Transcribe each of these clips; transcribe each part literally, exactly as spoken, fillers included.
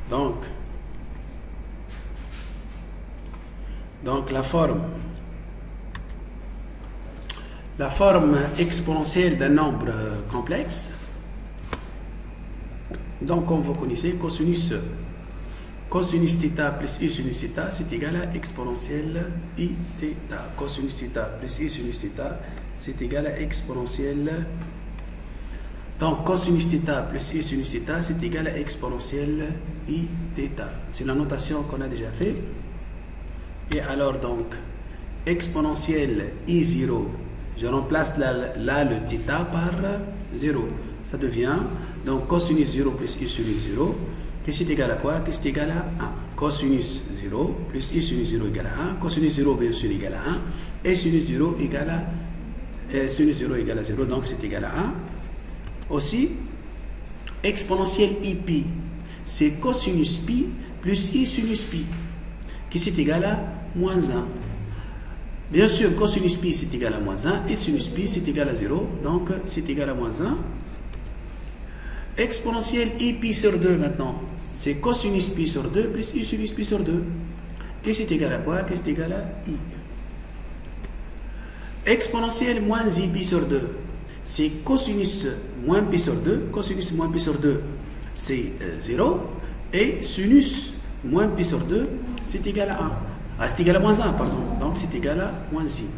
Donc, donc la forme, la forme exponentielle d'un nombre complexe. Donc, comme vous connaissez, cosinus, cosinus θ plus i sinus θ, c'est égal à exponentielle i θ. Cosinus θ plus i sinus θ, c'est égal à exponentielle. Donc, cosinus θ plus i sinus θ, c'est égal à exponentielle i θ. C'est la notation qu'on a déjà fait. Et alors, donc, exponentielle i zéro, je remplace là, là le θ par zéro. Ça devient, donc, cosinus zéro plus i sinus zéro, que c'est égal à quoi? Que c'est égal à un. Cosinus zéro plus i sinus zéro égale à un. Cosinus zéro, bien sûr, égale à un. Et sinus zéro égale à, et sinus zéro égale à zéro, donc c'est égal à un. Aussi, exponentielle i pi, c'est cosinus pi plus i sinus pi, qui c'est égal à moins un. Bien sûr, cosinus pi c'est égal à moins un et sinus pi c'est égal à zéro, donc c'est égal à moins un. Exponentielle i pi sur deux maintenant, c'est cosinus pi sur deux plus i sinus pi sur deux, qui c'est égal à quoi? Qui c'est égal à i. Exponentielle moins i pi sur deux, c'est cosinus moins pi sur deux, cosinus moins pi sur deux, c'est euh, zéro, et sinus moins pi sur deux, c'est égal à un. Ah, c'est égal à moins un, pardon. Donc, c'est égal à moins i.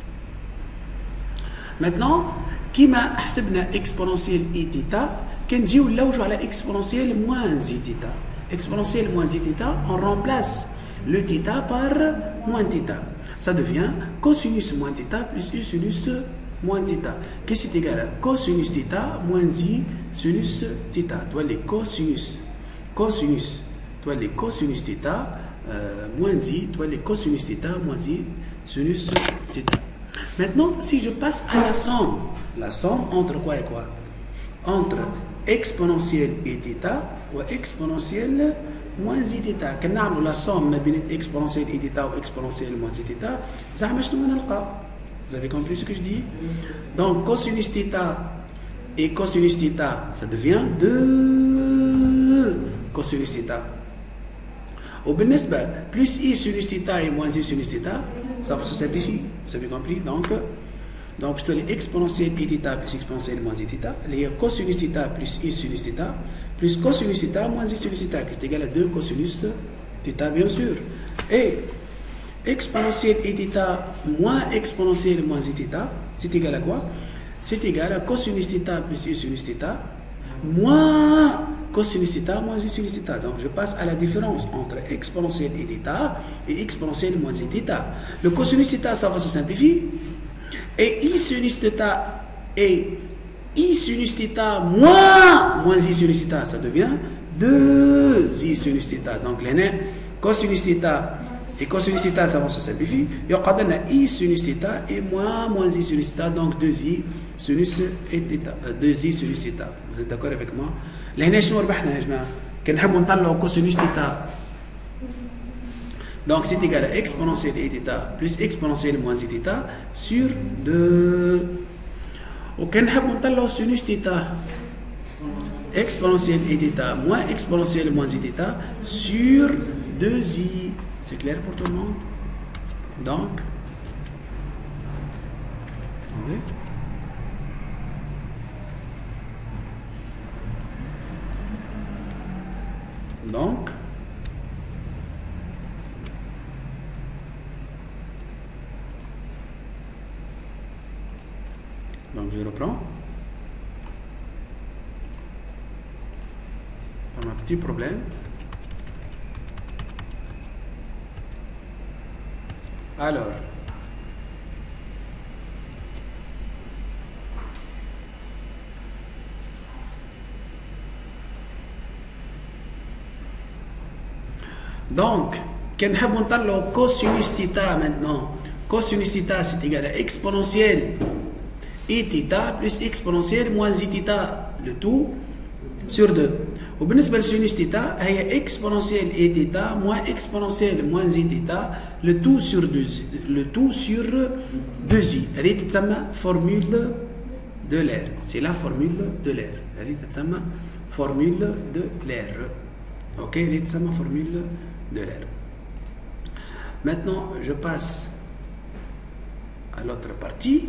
Maintenant, qui m'a حسبنا exponentielle i θ, كنجيو نلوجو على exponentielle moins i θ. Exponentielle moins i θ, on remplace le θ par moins θ. Ça devient cosinus moins θ plus i sinus moins θ. Qu'est-ce qui est égal à cosinus θ moins i sinus θ. Toi, les cosinus. Cosinus. Toi, les cosinus θ euh, moins i. Toi, les cosinus θ moins i sinus θ. Maintenant, si je passe à la somme, la somme entre quoi et quoi? Entre exponentielle i θ ou exponentielle moins i θ. Quand on a la somme entre exponentielle i θ ou exponentielle moins i θ, ça va me. Vous avez compris ce que je dis? Donc, cosinus θ et cosinus θ, ça devient deux cosinus θ. Au بالنسبة, plus i sinus θ et moins i sinus θ, ça va se simplifier. Vous avez compris? Donc, donc je te dis exponentielle i θ plus exponentielle moins i θ, les cosinus θ plus i sinus θ, plus cosinus θ moins i sinus θ, qui est égal à deux cosinus θ, bien sûr. Et exponentielle i θ moins exponentielle moins i θ, c'est égal à quoi? C'est égal à cosinus θ plus i sinus θ, moins cosinus θ moins i sinus θ. Donc je passe à la différence entre exponentielle i θ et exponentielle moins i θ. Le cosinus θ, ça va se simplifier. Et i sinus θ et i sinus θ moins moins i sinus θ, ça devient deux i sinus θ. Donc les cosinus θ et cosinus θ, ça va se simplifier. Il y a i sinus θ et moins moins i sinus θ, donc deux i sinus et θ, deux i sinus θ. Vous êtes d'accord avec moi? لهنا شنو ربحنا يا جماعه؟ كنحبوا نطلعوا كوسينوس θ. Donc c'est égal à exponentielle i θ plus exponentielle moins i θ sur deux. وكنحبوا نطلعوا sinus θ exponentielle i θ moins exponentielle moins i θ sur deux i. C'est clair pour tout le monde? Donc, attendez. Donc, donc je reprends. Dans un petit problème. Alors, donc, quand on parle de cosinus θ maintenant, cosinus θ c'est égal à exponentielle i θ plus exponentielle moins i θ, le tout sur deux. وبالنسبة للسينوس θ هي exponentielle i θ moins exponentielle moins i θ, le tout sur deux, le tout sur deux i. هذه تتسمى formule de l'air. C'est la formule de l'air. هذه تتسمى formule de l'air. Ok, c'est ma formule de l'air. Maintenant, je passe à l'autre partie.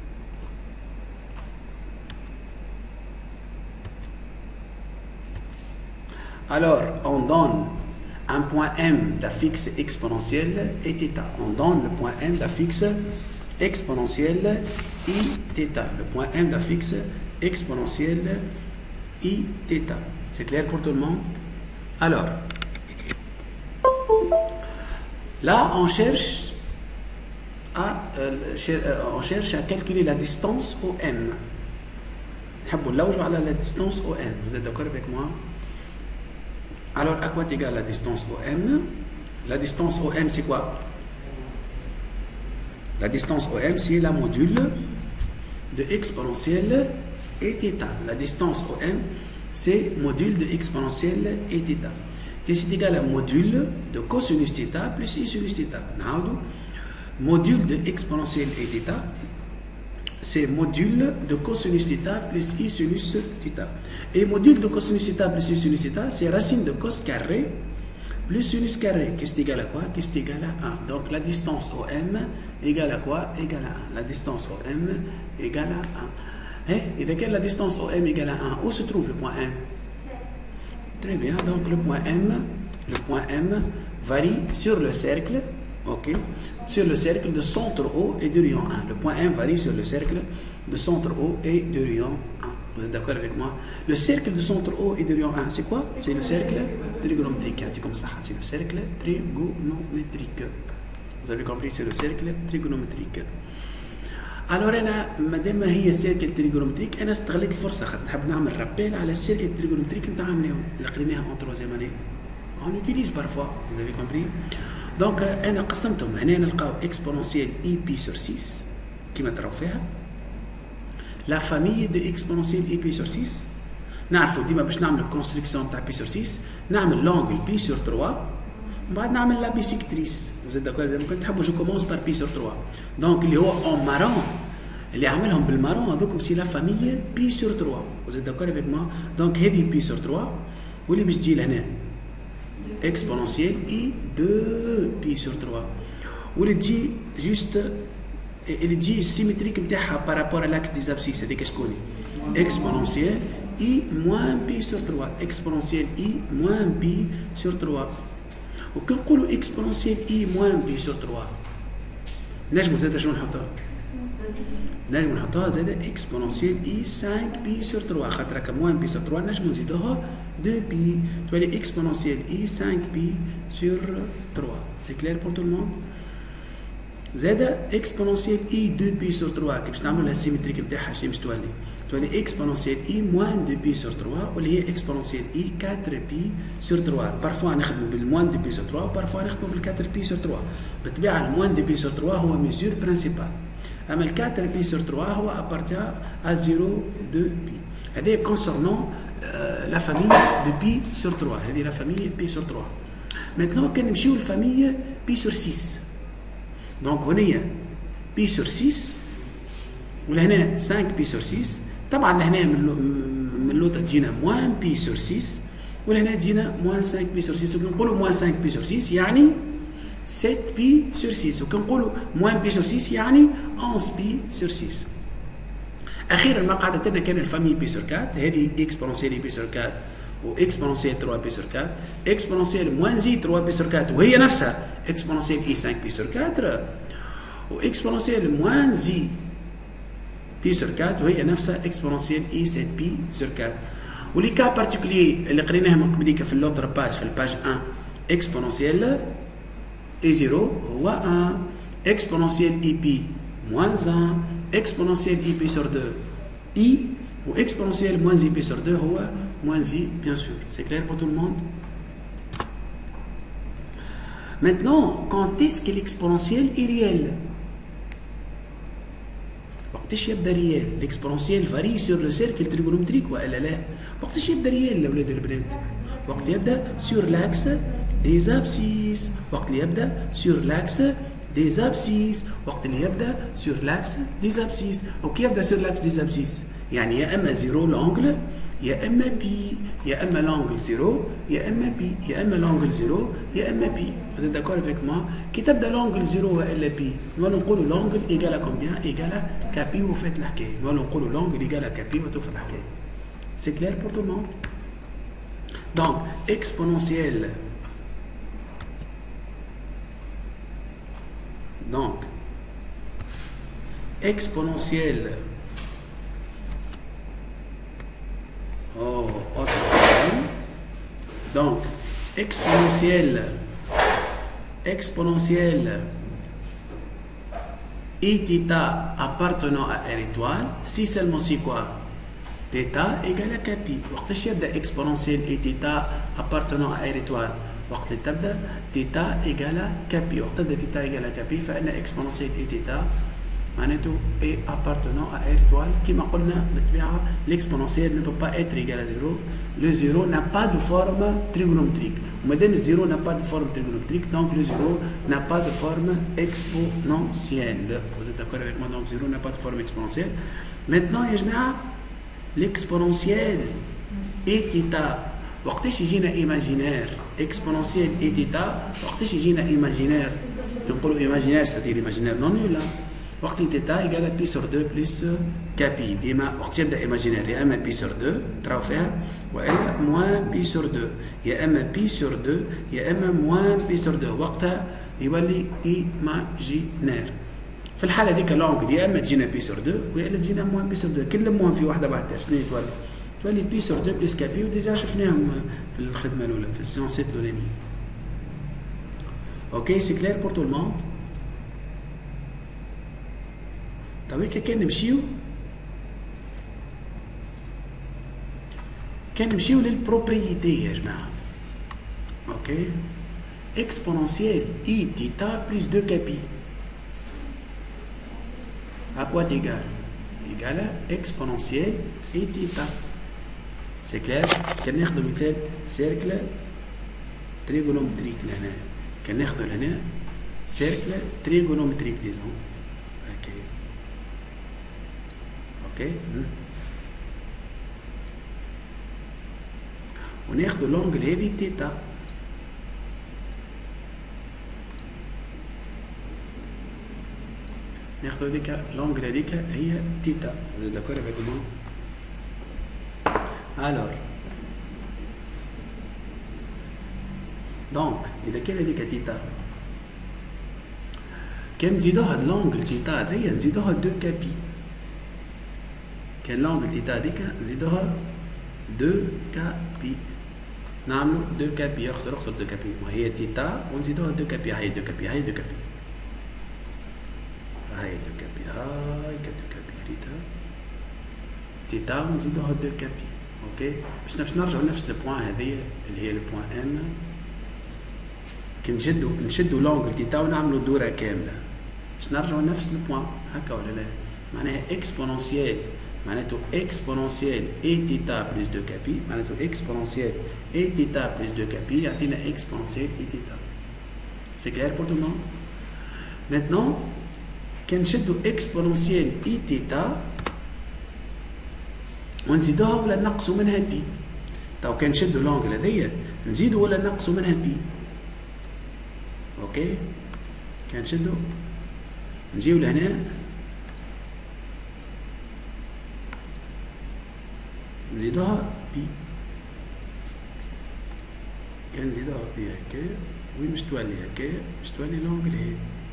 Alors, on donne un point M d'affixe exponentielle et θ. On donne le point M d'affixe exponentielle I θ. Le point M d'affixe exponentielle I θ. C'est clair pour tout le monde? Alors, là, on cherche à, euh, on cherche à calculer la distance au M. La distance au M. Vous êtes d'accord avec moi? Alors, à quoi est égale la distance au M? La distance au M, c'est quoi? La distance au M, c'est la module de exponentielle et θ. La distance au M, c'est module de exponentielle et θ. Qui c'est égal à module de cosinus θ plus I sinus θ. Module de exponentielle et θ, c'est module de cosinus θ plus I sinus θ. Et module de cosinus θ plus I sinus θ, c'est racine de cos carré plus sinus carré, qui est égal à quoi? Qui est égal à un. Donc la distance au M égale à quoi? Égale à un. La distance au M égale à un. Et, et de quelle la distance au M égale à un? Où se trouve le point M? Très bien, donc le point M, le point M varie sur le cercle, ok, sur le cercle de centre O et de rayon un. Le point M varie sur le cercle de centre O et de rayon un. Vous êtes d'accord avec moi? Le cercle de centre O et de rayon un, c'est quoi? C'est le cercle trigonométrique. Comme ça, c'est le cercle trigonométrique. Vous avez compris, c'est le cercle trigonométrique. Alors انا مادام هي السيركل تريجونومتريك انا استغليت الفرصه خاطر نحب نعمل رابيل على السيركل تريجونومتريك نتاعنا اللي قريناها اون تروزيام اني اون يوتيليز بارفوا vous avez compris. دونك انا قسمتهم هنا نلقاو اكسبونونسيال اي بي سور ستة كيما تراو فيها لا فامي دو اكسبونونسيال اي بي سور ستة. نعرفوا ديما باش نعمل الكونستركسيون تاع بي سور ستة نعمل لونغل بي سور ثلاثة ومن بعد نعمل لا بيسيكتريس. Vous êtes d'accord? ممكن تحبوا جو كومونس بار بي سور ثلاثة. دونك اللي هو اون مارون اللي عاملهم بالمارون هذوكم سي لا فامي بي سور ثلاثة. Vous êtes d'accord avec moi? دونك هذه بي سور ثلاثة واللي باش تجي لهنا اكسبونونسيال اي دو بي سور ثلاثة واللي تجي جوست اللي تجي السيمتريك نتاعها بارابور لاكس دي زابسيس هذيك شكون؟ اكسبونونسيال اي موان بي سور ثلاثة. اكسبونونسيال اي موان بي سور ثلاثة. وكي نقولوا اكسبونونسيال اي موان بي سور ثلاثة نجمو زاده شنو نحطوها؟ نجمو نحطوها زاده اكسبونونسيال اي خمسة بي سور ثلاثة خاطر هكا موان بي سور ثلاثة نجمو نزيدوها deux بي تولي اكسبونونسيال اي خمسة بي سور ثلاثة. سي كلير بور تو الموند؟ زاده اكسبونونسيال اي deux بي سور ثلاثة كي باش نعملو لها السيمتريك نتاعها شنو باش تولي؟ تولي اكسبونونسيال اي موان deux بي سور ثلاثة واللي هي اكسبونونسيال اي أربعة بي سور ثلاثة. بارفوا نخدموا بالموان deux بي سور ثلاثة وبارفوا نخدموا بال أربعة بي سور ثلاثة. بالطبيعه الموان deux بي سور ثلاثة هو ميزور برينسيبال اما ال أربعة بي سور ثلاثة هو ابارتيان ا صفر deux بي. هذا كونسيرنون لا فامي دو بي سور ثلاثة. هذه لا فامي بي سور ثلاثة. ماتنون كان نمشيو للفامي بي سور ستة. دونك هنايا بي سور ستة ولهنا خمسة بي سور ستة. طبعا لهنا من اللوطه تجينا موان بي سور ستة ولهنا تجينا موان خمسة بي سور ستة. وكنقولوا موان خمسة بي سور ستة يعني سبعة بي سور ستة وكنقولوا موان بي سور ستة يعني أحد عشر بي سور ستة. اخيرا ما قعدت لنا كان الفامي بي سور أربعة هذه اكسبونونسيال بي سور أربعة واكسبونونسيال ثلاثة بي سور أربعة اكسبونونسيال موان زي ثلاثة بي سور أربعة وهي نفسها اكسبونونسيال اي خمسة بي سور أربعة واكسبونونسيال موان زي بي سور أربعة وهي نفسها اكسبونونسيال اي سبعة بي سور أربعة. ولي كا بارتيكولي اللي قريناها من قبليك في اللوتر باج في الباج واحد اكسبونونسيال اي صفر هو واحد اكسبونونسيال اي بي موان واحد اكسبونونسيال اي بي سور deux اي واكسبونونسيال موان زي بي سور deux هو موان زي بيان سور. سي كلير pour tout le monde? Maintenant, quand est-ce que l'exponentiel est réel? وقتاش يبدا ريال؟ الاكسبونونسيال فاري سور لو سيركل تريغونومتريك والا لا؟ وقتاش يبدا ريال الاولاد والبنات؟ وقت يبدا سور لاكس دي زابسيس. وقت اللي يبدا سور لاكس دي زابسيس. وقت اللي يبدا سور لاكس دي زابسيس. وكي يبدا سور لاكس دي زابسيس يعني يا اما زيرو لونجل يا اما بي، يا اما لونجل زيرو يا اما بي، يا اما لونجل زيرو يا اما بي. vous êtes d'accord avec moi؟ كي تبدا لونجل زيرو والا بي نولوا نقولوا لونجل ايجالا كومبيان؟ ايجالا كابي وفات الحكايه. نولوا نقولوا لونجل ايجالا كابي وتوفى الحكايه. سي كلير pour tout le monde؟ donc exponentielle donc exponentielle oh autre problème. donc exponentielle exponentielle et θ appartenant à R étoile si seulement si quoi θ égale à كابي. وقتاش يبدا exponentielle et θ appartenant à R étoile؟ وقت اللي تبدا θ égale à كابي. وقت تبدا θ égale à كابي فان exponentielle et θ معناته et appartenant à R étoile. كما قلنا بالطبيعه l'exponentielle ne peut pas être égal à zéro. Le zéro n'a pas de forme trigonométrique. Madame zéro n'a pas de forme trigonométrique, donc le zéro n'a pas de forme exponentielle. Vous êtes d'accord avec moi? Donc zéro n'a pas de forme exponentielle. Maintenant يا جماعه l'exponentielle et θ وقتاش يجينا imaginaire exponentielle et θ وقتاش يجينا imaginaire تنقولوا imaginaire c'est-à-dire imaginaire non nul. وقت θ égale à pi sur deux plus كابي. ديما وقت يبدا imaginaire يا اما pi sur deux تراو فيها والا moins pi sur deux، يا اما pi sur deux يا اما moins pi sur deux. وقتها يولي imaginaire. في الحاله ذيك لونجل يا اما تجينا بي سور دو ولا تجينا موان بي سور دو. كل موان في واحده بعدها شنو تولي؟ تولي بي سور دو بلس كابي. وديجا شفناهم في الخدمه الاولى في السيونسات الاولانيه. اوكي سي كلير بور تو الموند؟ طيب هيك كان نمشيو كان نمشيو للبروبريتي يا جماعه. اوكي اكسبونونسيال اي تيتا بلس دو كابي à quoi égal? Égal à exponentielle et θ. C'est clair? كان ناخذ مثال cercle trigonométrique لهنا. كان ناخذ لهنا cercle trigonométrique disons. Ok. Ok. وناخذ l'angle هذه θ. ناخذ هذيك لونجل هذيك هي تيتا. vous êtes d'accord avec moi؟ alors donc اذا كان هذيك تيتا كان نزيدوها لونجل تيتا هذيا نزيدوها دو كابي. كان لونجل تيتا هذيك نزيدوها دو كابي. نعملو دو كابي. يخسر يخسر دو كابي. ما هي تيتا ونزيدوها دو كابي. هاي دو كابي هاي دو كابي هاي دو كابي هاي دو كابي ريتا تيتا ونزيدوها دو كابي. اوكي باش باش نرجعوا لنفس البوان هذه اللي هي البوان ان. كي نشدوا نشدوا لونجل تيتا ونعملوا دوره كامله باش نرجعوا لنفس البوان هكا ولا لا؟ معناها اكسبونونسيال معناته اكسبونونسيال اي تيتا بلس دو كابي معناته اكسبونونسيال اي تيتا بلس دو كابي يعطينا اكسبونونسيال اي تيتا. سي كلير بور تو الموند؟ ميتنون كنشدو اكسبونونسيال اي تيتا ونزيدوها ولا نقصوا منها بي. تو كنشدو لونجل هذيا نزيدو ولا نقصوا منها بي. اوكي كنشدو نجيو لهنا نزيدوها بي. كنزيدوها بي هكا وين باش تولي هكا باش تولي لونجل هذي.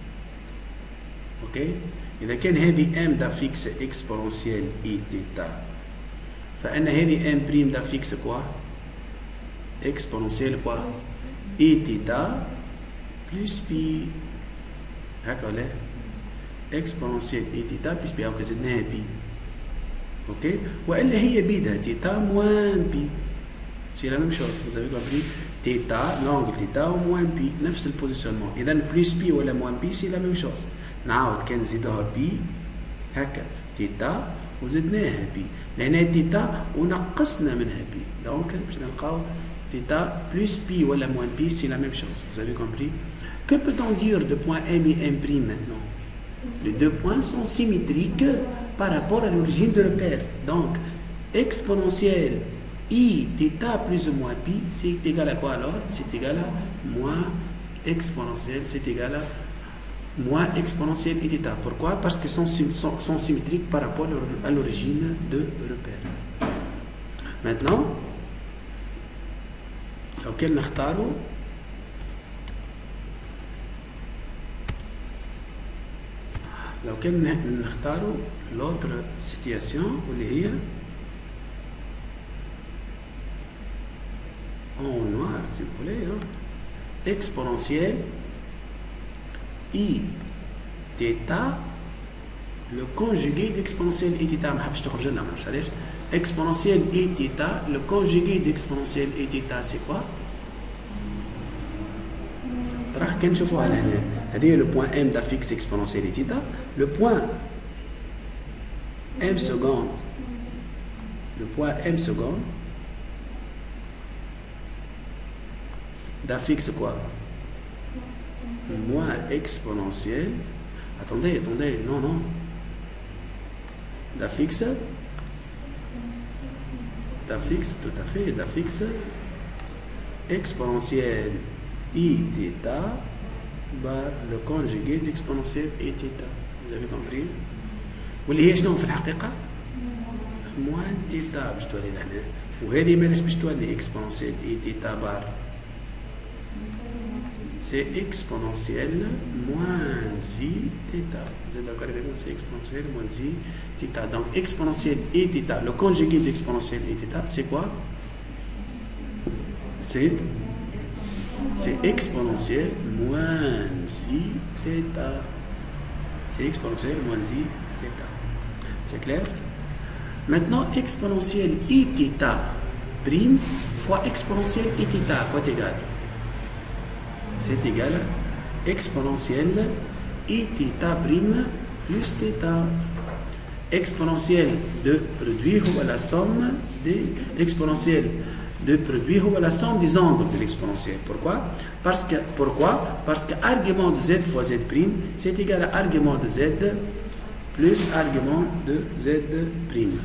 اوكي اذا كان هذه ام دا فيكس اكسبونونسيال اي تيتا فان هذه ام بريم دا فيكس كوا اكسبونونسيال كوا اي تيتا بلس بي. هكا ولا اكسبونونسيال اي تيتا بلس بي. هاكا زدناها بي. اوكي والا هي بيدها تيتا موان بي. سي لا ميم شوز. vous avez compris تيتا لونجل تيتا وموان بي نفس البوزيسيونمون. اذا بلس بي ولا موان بي سي لا ميم شوز. نعاود كان نزيدوها بي هكا تيتا وزدناها بي لهنا تيتا ونقصنا منها بي. دونك باش نلقاو تيتا بلس بي ولا موان بي سي لا ميم شوز. vous avez compris? Que peut-on dire de point M et M' maintenant? Les deux points sont symétriques par rapport à l'origine de repère. Donc, exponentielle I θ plus ou moins pi, c'est égal à quoi alors? C'est égal à moins exponentielle, c'est égal à moins exponentielle I θ. Pourquoi? Parce qu'ils sont, sont, sont symétriques par rapport à l'origine de repère. Maintenant, auquel نختاروا لو كان نختاروا l'autre situation واللي هي en noir si vous voulez hein. Exponentielle I θ le conjugué d'exponentielle I θ ما حبش تخرج لنا مش علاش exponentielle I θ le conjugué d'exponentielle I θ c'est quoi راح كان نشوفوها على هنا هذه le point m d'affixe exponentielle I θ le point m seconde le point m seconde d'affixe quoi moins exponentielle attendez attendez non non d'affixe d'affixe tout à fait d'affixe exponentielle I θ bah, le conjugué d'exponentielle I θ vous avez compris واللي هي شنو في الحقيقة موان تيتا باش تولي لهنا وهذه مالاش باش تولي exponentielle I θ بار c'est exponentielle moins I θ vous êtes d'accord avec moi c'est exponentielle moins I θ donc exponentielle I θ le conjugué d'exponentielle I θ c'est quoi c'est c'est exponentielle moins I θ c'est exponentielle moins I θ c'est clair maintenant exponentielle I θ prime fois exponentielle I θ à quoi est égal c'est égal à exponentielle I θ prime plus θ exponentielle de produit ou la somme des exponentielles de produit ou la somme des angles de l'exponentielle. Pourquoi? Parce que pourquoi? Parce que argument de z fois z prime c'est égal à argument de z plus argument de z prime.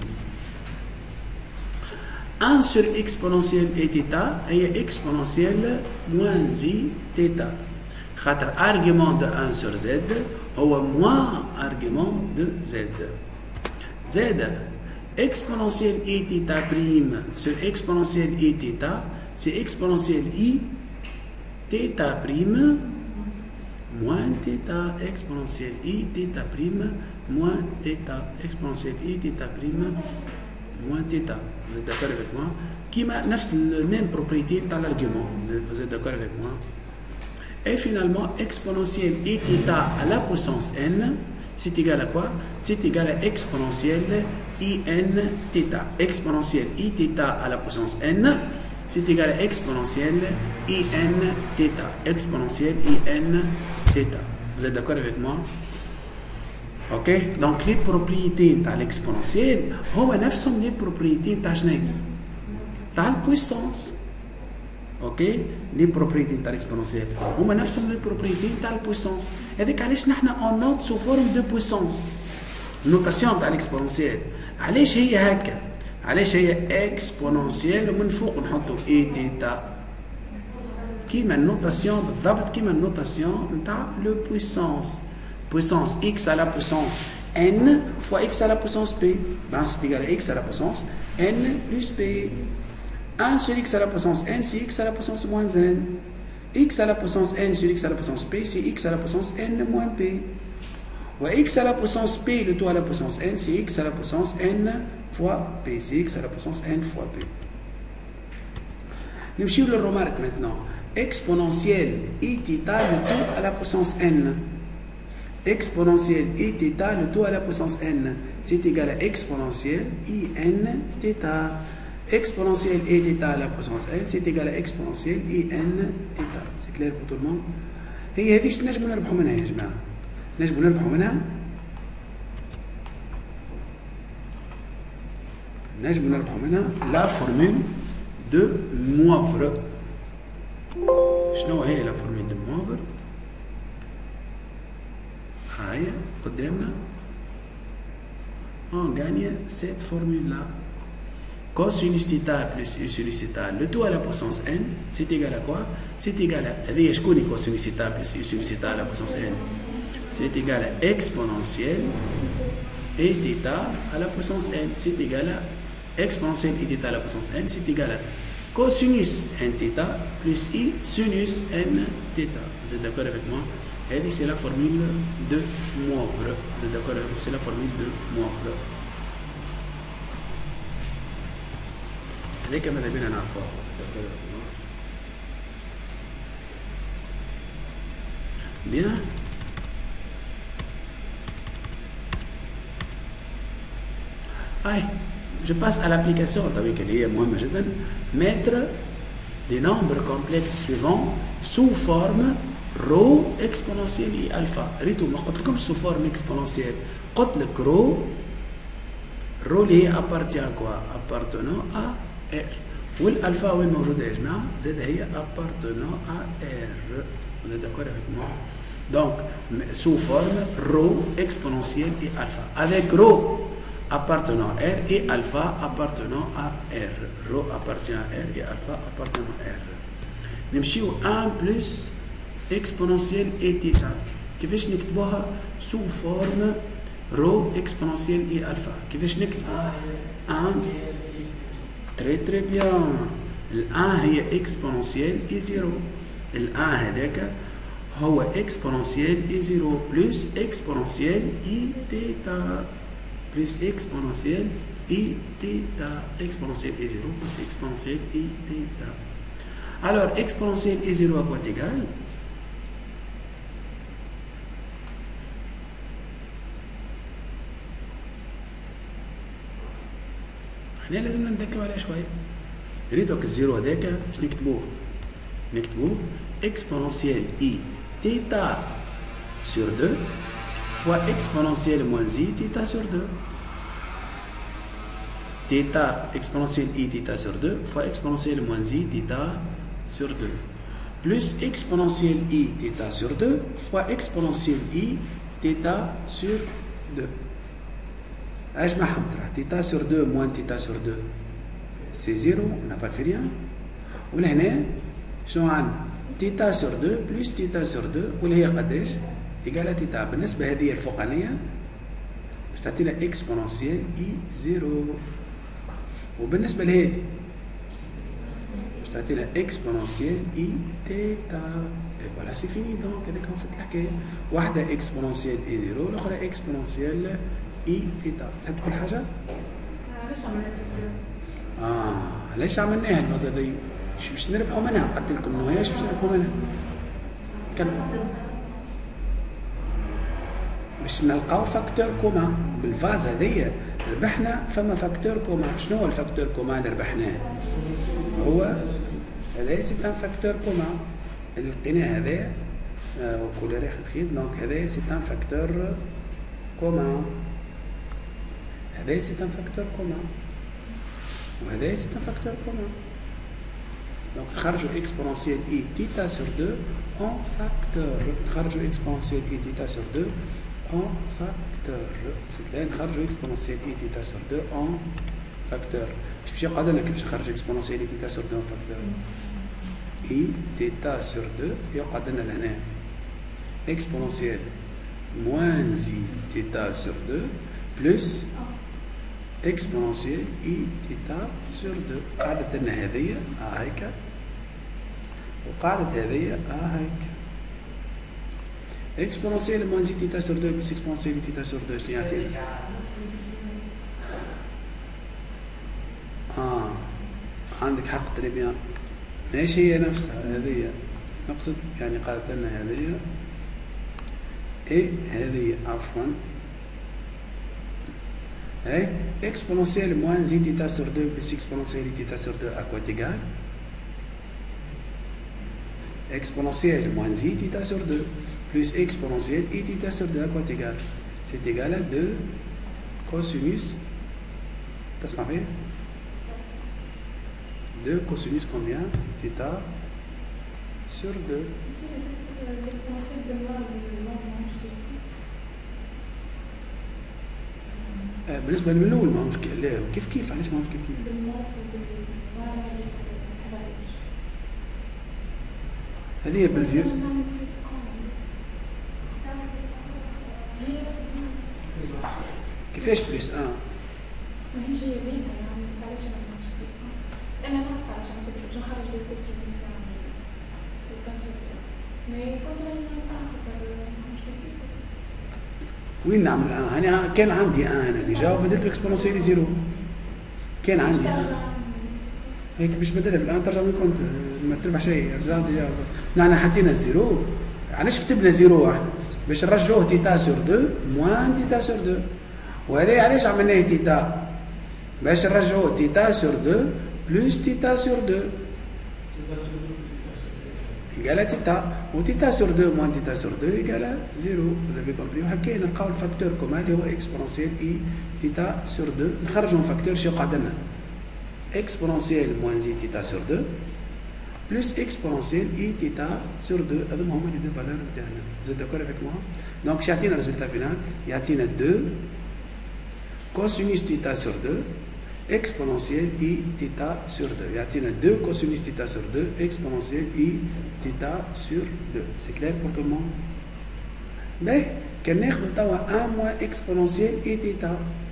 un sur exponentielle I θ est exponentielle moins I θ. خاطر argument de un sur z هو moins argument de z. Z exponentielle I θ prime sur exponentielle I θ c'est exponentielle I θ prime moins θ exponentielle I θ prime moins θ exponentielle I θ prime moins θ. Vous êtes d'accord avec moi? Qui a la même propriété dans l'argument. Vous êtes d'accord avec moi? Et finalement, exponentielle I θ à la puissance n, c'est égal à quoi? C'est égal à exponentielle In θ. Exponentielle I θ à la puissance n, c'est égal à exponentielle In θ. Exponentielle In θ. Vous êtes d'accord avec moi? Ok, donc les propriétés de l'exponentielle, sont les propriétés de la puissance. Ok, les propriétés de l'exponentielle, sont les propriétés de la puissance. Et donc, on note sous forme de puissance. Notation de l'exponentielle. علاش هي هكا؟ علاش هي exponentielle ومن فوق نحطوا I θ. كيما النوتاسيون بالضبط كيما النوتاسيون نتاع لو puissance. Puissance x à la puissance n fois x à la puissance p. Ben, c'est égal à x à la puissance n plus p. un sur x à la puissance n, c'est x à la puissance moins n. X à la puissance n sur x à la puissance p, c'est x à la puissance n moins p. Ou x à la puissance p, le tout à la puissance n, c'est x à la puissance n fois p. C'est x à la puissance n fois p. Nous allons le remarque maintenant. Exponentielle I θ, le tout à la puissance n. Exponentielle I θ, le tout à la puissance n, c'est égal à exponentielle In θ. Exponentielle I θ à la puissance n, c'est égal à exponentielle In θ. C'est clair pour tout le monde? هي هذه اش نجمو نربحو منها يا جماعة؟ نجمو نربحو منها؟ نجمو نربحو منها لا فورمول دو موافر. شنو هي لا فورمول دو موافر؟ هاي قدامنا on gagne cette formule-là. Cosinus θ plus u sinus θ, le tout à la puissance n, c'est égal à quoi? C'est égal à, je connais cosinus θ plus u sinus θ à la puissance n, c'est égal à exponentielle et θ à la puissance n, c'est égal à exponentielle et θ à la puissance n, c'est égal à cosinus nθ plus i sinus nθ. Vous êtes d'accord avec moi? Et c'est la formule de Moivre. Vous êtes d'accord avec moi? C'est la formule de Moivre. هذيك ماذا بينا نعرفوها. Bien. Allez, je passe à l'application. Vous savez qu'elle est مهمة جدا. Mettre les nombres complexes suivants sous forme rho exponentielle et alpha. ريتو ما قلت لكمش sous forme exponentielle. قلت لك rho rho اللي هي appartient quoi? Appartenant à R. والالفا وين موجوده يا جماعه؟ زاد هي appartenant à R. Vous êtes d'accord avec moi? Donc sous forme rho exponentielle et alpha. Avec rho appartenant à R et alpha appartenant à R. Rho appartient à R et alpha appartenant à R. نمشيو un plus exponentielle et θ. كيفاش نكتبوها؟ sous forme rho exponentielle et alpha. كيفاش نكتبوا؟ un très très bien. ال un هي exponentielle et zéro. ال un هذاك هو exponentielle et zéro plus exponentielle et θ plus exponentielle et θ. Exponentielle et zéro plus exponentielle et θ. Alors exponentielle et zéro à quoi est égal? احنا لازم نذكروا عليها شويه. ريدوك الزيرو هذاك اش نكتبوه؟ نكتبوه exponentielle i θ sur deux fois exponentielle moins i θ sur deux. θ exponentielle i θ sur deux fois exponentielle moins i θ sur deux plus exponentielle i θ sur deux fois exponentielle i θ sur deux. اجمعهم ترى θ sur deux moins θ sur deux c'est zéro, on n'a pas fait rien. ولهنا شنو عندنا؟ θ sur deux plus θ sur deux واللي هي قداش؟ إيجال θ. بالنسبة هذه الفوقانية باش تعطينا اكسبونونسيال اي زيرو، وبالنسبة لهذه باش تعطينا اكسبونونسيال اي تيتا. فوالا سي فيني. دونك هذاك هو فتح الحكاية، واحدة اكسبونونسيال اي زيرو الأخرى اكسبونونسيال اي تيتا. تحب تقول حاجة؟ علاش عملنا سكر؟ اه علاش عملناها الفازة دي؟ مش باش نربحوا منها، قلت لكم انه هيش باش نربحوا منها. كان باش نلقاو فاكتور كومان بالفاز هذيا ربحنا. فما فاكتور كومان. شنو هو الفاكتور كومان اللي ربحناه؟ هو هذا سي ان فاكتور كومان اللي لقيناه هذا وكوليري خلخيط. دونك هذا سي ان فاكتور كومان، هذا سي ان فاكتور كومان، وهذا سي ان فاكتور كومان. Donc, نخرجوا exponentiel i θ sur deux en facteur. نخرجوا exponentiel i θ sur deux en facteur. C'est-à-dire نخرجوا exponentiel i θ sur deux en facteur. باش باش يقعد لنا كيفاش نخرجوا exponentiel i θ sur deux en facteur. i θ sur deux يقعد لنا لهنا exponentiel moins i θ sur deux plus exponentiel i θ sur deux. قاعدة لنا هذيا ها هيك، وقاعدة هذيا ها هيك. exponentiel moins i θ sur deux plus exponentiel i θ sur deux شنو يعطينا؟ اه عندك حق تري بيان. ماشي هي نفسها هذيا، نقصد يعني قاعدة لنا هذيا اي هذيا عفوا Hey, exponentielle moins i θ sur deux plus exponentielle i θ sur deux à quoi est égal? Exponentielle moins i θ sur deux plus exponentielle i θ sur deux à quoi est égal? C'est égal à deux cosinus. تسمع فيه؟ deux cosinus combien? θ sur deux. Ici, l'exponentielle de moi, le nombre, بالنسبه للاول ما مشكل، لا كيف كيف علاش ما مش كيف كيف؟ هذه بالفيو كيفاش بليس اه؟ ماهيش هي بيتها يعني علاش انا ما نعرفش بليس اه؟ انا نعرف علاش انا كنت باش نخرج لي كورس بليس يعني التنسيق مي كنت نعرف خاطر مش كيف. وين نعمل اه؟ انا كان عندي اه انا ديجا وبدلت اكسبونسيال زيرو. كان عندي اه هيك باش بدلها بالان ترجع من كنت ما تربح شيء رجعت ديجا. نحن حطينا الزيرو، علاش كتبنا زيرو احنا؟ باش نرجعوه تيتا سور دو موان تيتا سور دو، وهذا علاش عملناه تيتا؟ باش نرجعوه تيتا سور دو بلس تيتا سور دو égale تيتا، و تيتا سور دو موان تيتا سور دو égale زيرو. vous avez compris. وهكا نلقاو الفاكتور كومان اللي هو اكسبونسيال اي تيتا سور دو، نخرجوا من فاكتور شنو قعد لنا؟ اكسبونسيال موان زي تيتا سور دو بلس اكسبونسيال اي تيتا سور دو. هذوما هما لي دو فالور نتاعنا. vous êtes d'accord avec moi؟ دونك اش يعطينا الريزلتا فينال؟ يعطينا دو cosinus تيتا سور دو exponentielle i θ sur deux. يعطينا deux cosinus θ sur deux exponentielle i θ sur deux. C'est clair pour tout le monde? باهي كان ناخذ توا un moins exponentielle i θ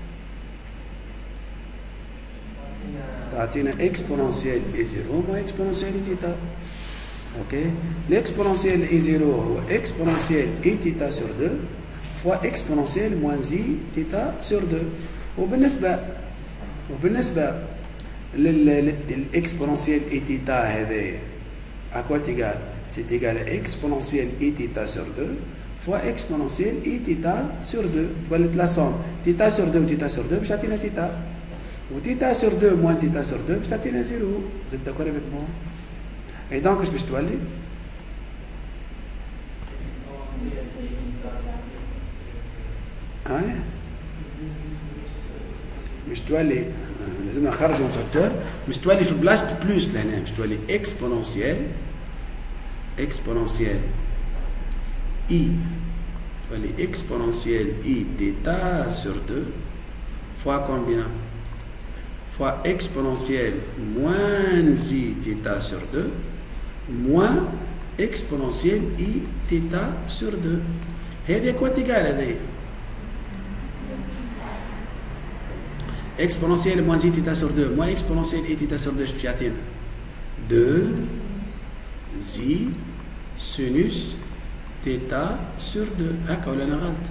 تعطينا exponentielle i zéro moins exponentielle i θ. اوكي l'exponentielle i zéro هو exponentielle i θ sur deux fois exponentielle moins i θ sur deux. وبالنسبه وبالنسبه للاكسبوننسيال اي تيتا هذايا اكوا تيغال سي تيغال اكسبوننسيال اي تيتا سور دو فوا اكسبوننسيال اي تيتا سور دو. تولد لا سوم تيتا سور دو وتيتا سور دو باش تعطينا تيتا، وتيتا سور دو موان تيتا سور دو باش تعطينا زيرو. زد داكور افيك مون؟ اي دونك اش باش تولي؟ هاي مش تولي لازم نخرجوا فاكتور، مش تولي في بلاصه بلوس لهنا، مش تولي اكسبوننسيال اكسبوننسيال اي تولي اكسبوننسيال اي تيتا سور دو فوا كومبيان فوا اكسبوننسيال موان زي تيتا سور دو موان اكسبوننسيال اي تيتا سور دو. هذه كوا تيغال هذه exponentielle moins i θ sur deux moins exponentielle i θ sur deux je peux atteindre deux i sinus θ sur deux. هكا ولا انا غلط؟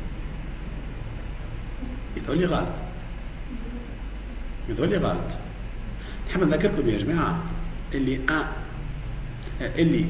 يظهر لي غلط يظهر لي غلط. نحب نذكركم يا جماعه اللي ان اللي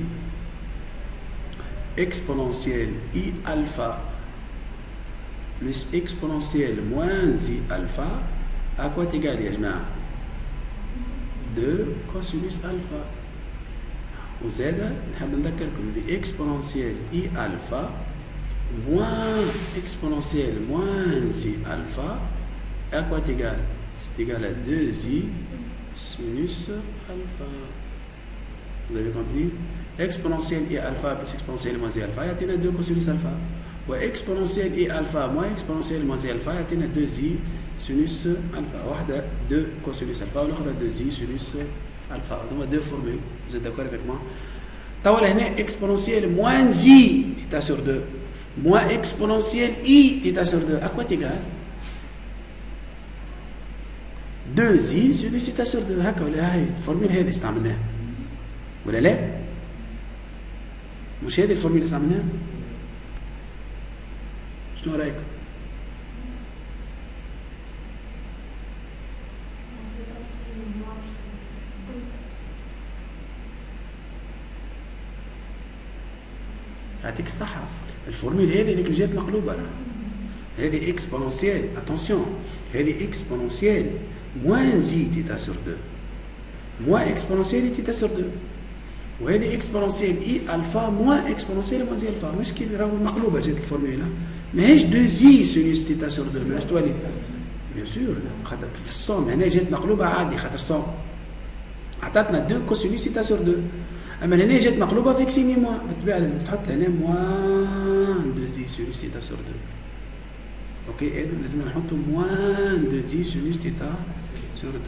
exponentielle i alpha plus exponentielle moins i alpha à quoi t'égale يا جماعة؟ deux cosinus alpha. وزادة نحب نذكركم اللي exponentielle i alpha moins exponentielle moins i alpha à quoi t'égale? C'est égal à deux i sinus alpha. Vous avez compris? Exponentielle i alpha plus exponentielle moins i alpha يعطينا deux cosinus alpha. وإكسبوننسيال إي ألفا موان إكسبوننسيال موان زي ألفا يعطينا دو زي سينوس ألفا. واحدة دو كوسينوس ألفا والأخرى دو زي سينوس ألفا. هذوما دو فورمول. vous êtes d'accord avec moi؟ توا لهنا إكسبوننسيال موان زي تيتا سور دو موان إكسبوننسيال إي تيتا سور دو أكوا تيغال دو زي سينوس تيتا سور دو. هكا ولا هاي الفورمول هذه استعملناها ولا لا؟ مش هذه الفورمول اللي استعملناها؟ شنو رايكم؟ يعطيك الصحة. الفورميل هذه اللي جات مقلوبة هذه اكسبوننسيال اتونسيون هذه اكسبوننسيال موان زي تيتا سور دو موان اكسبوننسيال تيتا سور دو، وهذه اكسبوننسيال اي الفا موان اكسبوننسيال موان زي الفا. مش كيف راهو مقلوبة جات الفورميلا ماهيش دو زي سينوس تيتا سور دو فاش تولي بيان سور خاطر في الصوم هنا جات مقلوبة عادي خاطر صوم عطاتنا دو كوسينوس تيتا سور دو. اما هنا جات مقلوبة فيك سيني موان بالطبيعة لازم تحط هنا موان دو زي سينوس تيتا سور دو. اوكي ادم لازم نحطوا موان دو زي سينوس تيتا سور دو.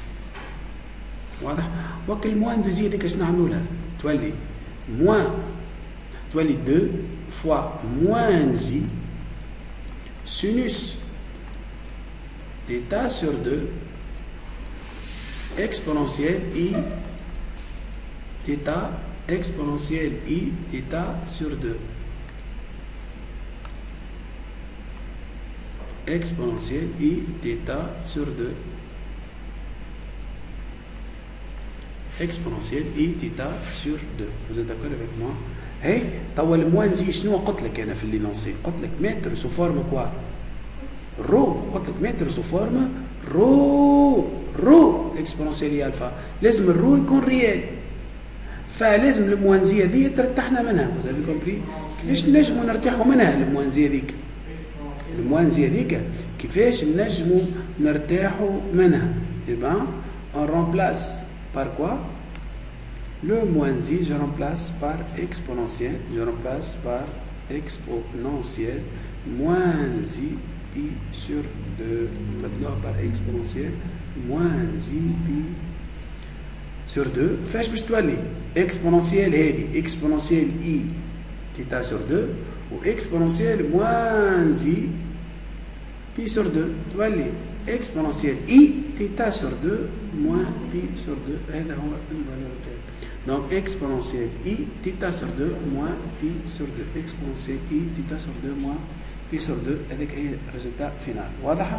واضح؟ وقت الموان دو زي هذيك اش نعملوا لها؟ تولي موان تولي دو فوا موان زي سينوس تيتا سور دو exponentielle i θ exponentielle i θ sur deux. Exponentielle i θ sur deux. Exponentielle i θ sur deux. Vous êtes d'accord avec moi? Hey, توا الموان زي شنو قلت لك انا في اللي لونسي؟ قلت لك متر سو فورم كوا؟ رو. قلت لك متر سو فورم رو رو اكسبوننسيال الفا. لازم الرو يكون ريال، فلازم الموانزيه ذي ترتحنا منها. vous avez compris؟ كيفاش نجموا نرتاحوا منها الموانزيه ذيك؟ الموانزيه ذيك كيفاش نجموا نرتاحوا منها؟ اي بان on remplace par quoi? Le moins i je remplace par exponentielle, je remplace par exponentielle moins i pi sur deux maintenant par exponentielle moins i pi sur deux. فاش باش تولي exponentielle هذه exponentielle i θ sur deux و exponentielle moins i pi sur deux تولي exponentielle i θ sur deux moins pi sur deux. هذا هو الفالور تاعي. Donc exponentielle i θ sur deux moins pi sur deux. Exponentielle i θ sur deux moins pi sur deux. هذاك هي الريزلتا فينال. واضحة؟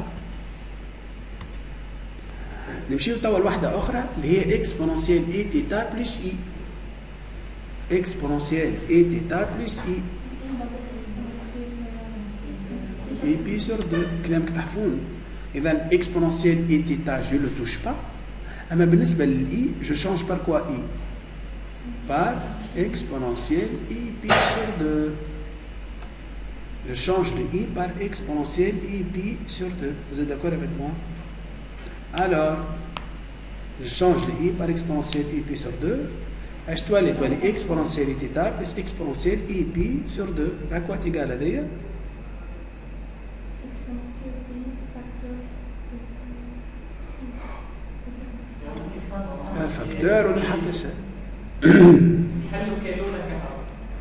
نمشيو توا لوحدة أخرى اللي هي exponentielle i θ plus i. exponentielle i θ plus i. i pi sur deux. كلامك تحفون. إذا exponentielle i θ je le touche pas. أما بالنسبة للإي je change par quoi i? Par exponentielle i pi sur deux. Je change le i par exponentielle i pi sur deux. Vous êtes d'accord avec moi? Alors, je change le i par exponentielle i pi sur deux. Et je dois aller exponentielle i θ plus exponentielle i pi sur deux. À quoi tu égales d'ailleurs? Exponentielle i facteur un facteur ولا حتى شيء. يحلوا كيلولا كهرباء.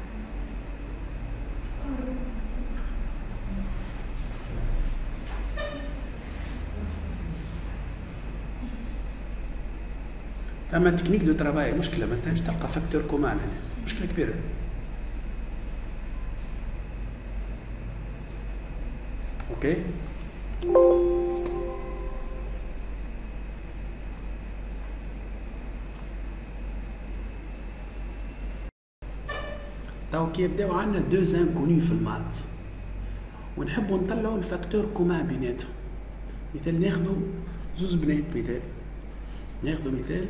أما تكنيك دو ترافاي مشكلة ما تنجمش تلقى فاكتور كومان هنا، مشكلة كبيرة. أوكي؟ تو كي يبداو عندنا دو انكوني في المات ونحبوا نطلعوا الفاكتور كومان بيناتهم. مثال ناخذوا زوز بنات، مثال ناخذوا مثال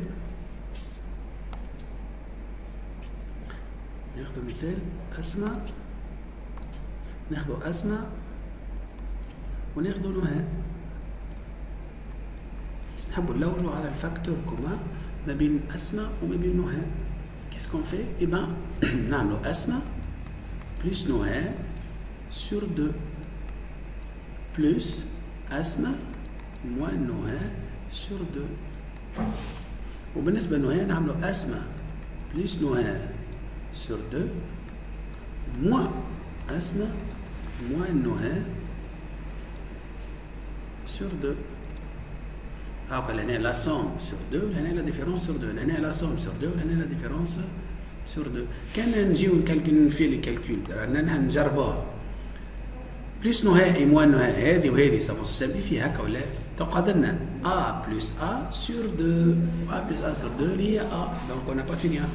ناخذوا مثال أسماء، ناخذوا أسماء وناخذوا نهى. نحبوا نلوجوا على الفاكتور كومان ما بين أسماء وما بين نهى. Qu'est-ce qu'on fait? Eh bien, نعملوا أسماء plus نهى sur deux plus أسماء moins نهى sur deux. وبالنسبة لنهى نعملوا أسماء plus نهى sur deux moins أسماء moins نهى sur deux. هاكا لهنا لا سوم سور دو ولهنا لا ديفيرونس سور دو، لهنا لا سوم سور دو ولهنا لا ديفيرونس سور دو. كان نجيو نكالكول في لي كالكول رانا نجربوها بليس نهائي موان نهائي هذه وهذه سافو سامبليفي هكا ولا تقعد لنا ا بلس ا سور دو ا بلس ا سور دو اللي هي ا. دونك اون با فينيها.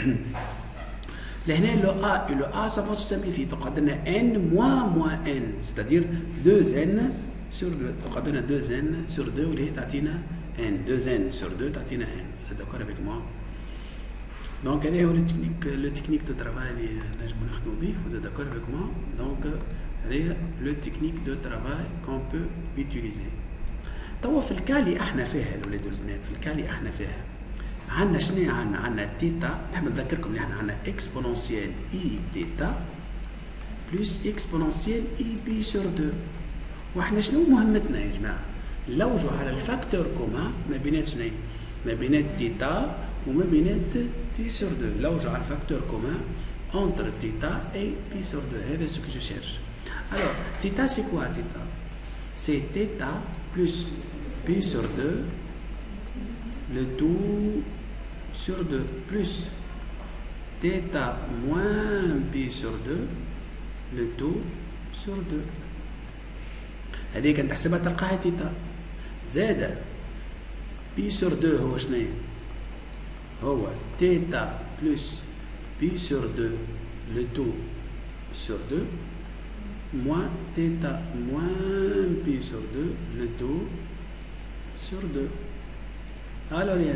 لهنا لو ا لو ا سافو سامبليفي تقعد لنا ان موان موان ان ستادير دو ان sur deux. Donc on donne deux n sur deux ou les tatina n. deux n sur deux tatina n. Vous êtes d'accord avec moi? Donc هذا هو التكنيك le technique de travail اللي نجمو نخدمو به. Vous êtes d'accord avec moi? Donc هذا le technique de travail qu'on peut utiliser. توا في الكا اللي احنا فيها الولاد والبنات، في الكا اللي احنا فيها عندنا شنو عندنا؟ عندنا تيتا. نحب نذكركم اللي احنا عندنا exponentielle i تيتا plus exponentielle i pi sur deux. واحنا شنو مهمتنا يا جماعه؟ نلوجوا على الفاكتور كومان ما بينات شنو؟ ما بينات تيتا وما بينات تي سور دو. نلوجوا على الفاكتور كومان entre θ et pi sur deux. هذا ce que je cherche. Alors, θ c'est quoi θ? C'est θ plus pi sur deux, le tout sur deux, plus θ moins pi sur deux, le tout sur deux. هذه كان تحسبها تلقاها θ. زاد pi sur deux هو شنو؟ هو θ plus pi sur deux, le tout sur deux, moins θ moins pi sur deux, le tout sur deux. Alors, il y a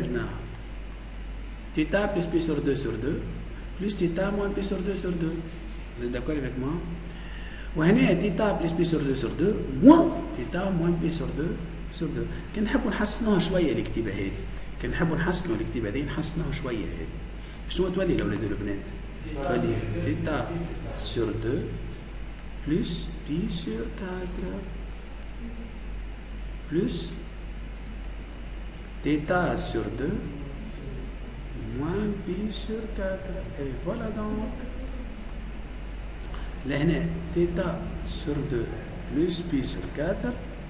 θ plus pi sur deux sur deux, plus θ moins pi sur deux sur deux. Vous êtes d'accord avec moi? وهنا θ plus pi sur deux sur deux, moins θ moins pi sur deux sur deux. كان نحبوا نحسنوها شوية الكتيبة هذه. كان نحبوا نحسنوا الكتيبة هذه نحسنوها شوية هذه. شنو تولي الأولاد والبنات؟ تولي θ sur deux plus pi sur quatre plus θ sur deux moins pi sur quatre. Et voilà donc. لهنا θ sur deux plus pi sur quatre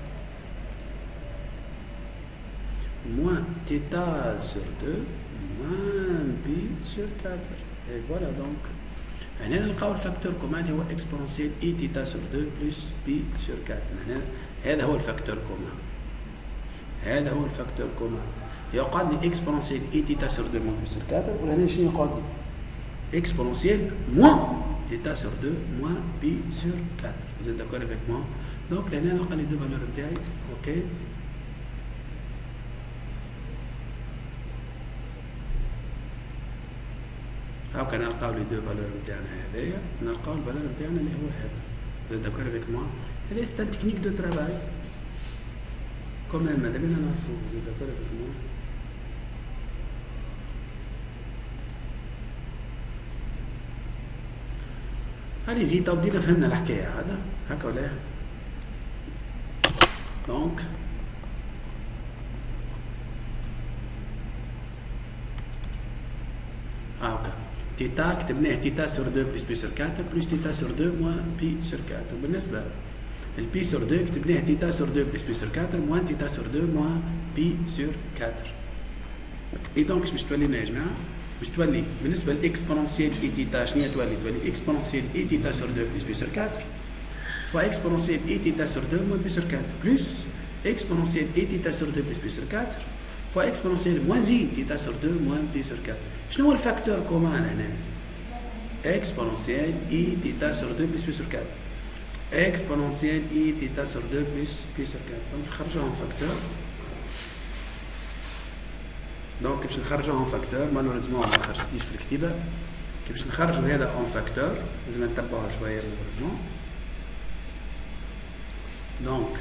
moins θ sur deux moins pi sur quatre. Et voilà donc. هنا نلقاو الفاكتور كومان هو اكسبونسيال اي تيتا سور deux بلس بي سور quatre. هنا هذا هو الفاكتور كومان. هذا هو الفاكتور كومان. يقعد لي اكسبونسيال اي تيتا سور deux moins بي سور quatre. وهنا شنو يقعد لي؟ اكسبونسيال موان تيتا سور deux moins بي سور quatre. Vous êtes d'accord avec moi? Donc هنا نلقى لي دو فالور نتاعي. اوكي. هاو كان نلقاو لي دو فالور نتاعنا هذايا ونلقاو الفالور نتاعنا اللي هو هذا. زاد داكور افيك موا؟ هذا سي ان تكنيك دو ترافاي كوميم ماذا بينا نعرفو. زاد داكور افيك موا؟ هاني زيد تو بدينا فهمنا الحكاية هذا هكا ولا؟ دونك هاكا تيتا كتبناه تيتا سور deux بلس بي سور quatre بلس تيتا سور deux moins بي سور quatre. وبالنسبة البي سور deux كتبناه تيتا سور deux بلس بي سور quatre moins تيتا سور deux moins بي سور quatre. اي دونك اش باش تولي لنا يا جماعة؟ باش تولي بالنسبة لإكسبونونسيال اي تيتا شنو تولي؟ تولي إكسبونونسيال اي تيتا سور deux بلس بي سور quatre فوا إكسبونونسيال اي تيتا سور deux moins بي سور quatre بلس إكسبونونسيال اي تيتا سور deux بلس بي سور quatre فوا إكسبونونسيال موان زي تيتا سور deux moins بي سور quatre. شنو هو الفاكتور كومان هنا؟ اكسبونونسيال اي تيتا سور deux بلس بي سور quatre. اكسبونونسيال اي تيتا سور deux بلس بي سور quatre. دونك نخرجوهم فاكتور. دونك باش نخرجوهم فاكتور مالوريزمون ما خرجتليش في الكتيبة. كي باش نخرجوا هذا اون فاكتور لازم نتبعوها شوية مالوريزمون. دونك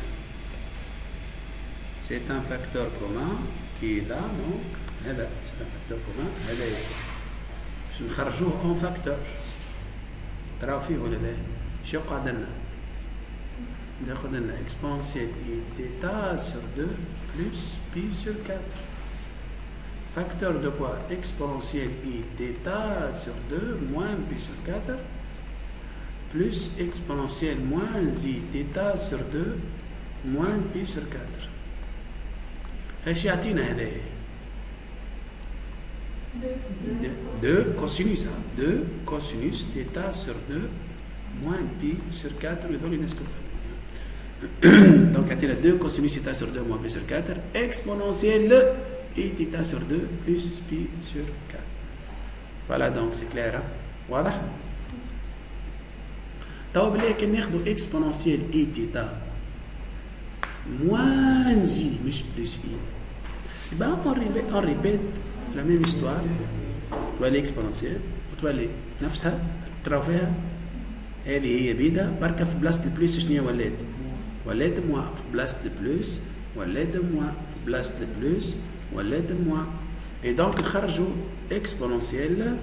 سي ان فاكتور كومان كي لا دونك هذا سي ان فاكتور كومان هذا باش نخرجوه اون فاكتور. تراو فيه ولا لا؟ شو يقعد لنا؟ ناخذ لنا اكسبونسيال اي تيتا سور deux بلس بي سور quatre. Facteur de quoi? Exponentiel i θ sur deux moins pi sur quatre plus exponentiel moins i θ sur deux moins pi sur quatre. ايش يعطينا هذا؟ deux cosinus deux cosinus θ sur deux moins pi sur quatre. ويظل الناس كل donc يعطينا deux cosinus θ sur deux moins pi sur quatre exponentiel et θ sur deux plus pi sur quatre. Voilà donc c'est clair. Hein? Voilà. طيب بلي كان ناخذوا اكسبونونسيال اي تيتا موان زي مش بلس اي يبقى اون ريبيت لا ميم استوار. تولي اكسبونونسيال وتولي نفسها تراو فيها هذه هي بيدا بركه في بلاصه البلوس شنو ولات؟ ولات موا في بلاصه البلوس ولات موا في بلاصه البلوس ولات موا. اي دونك نخرجوا اكسبونونسيال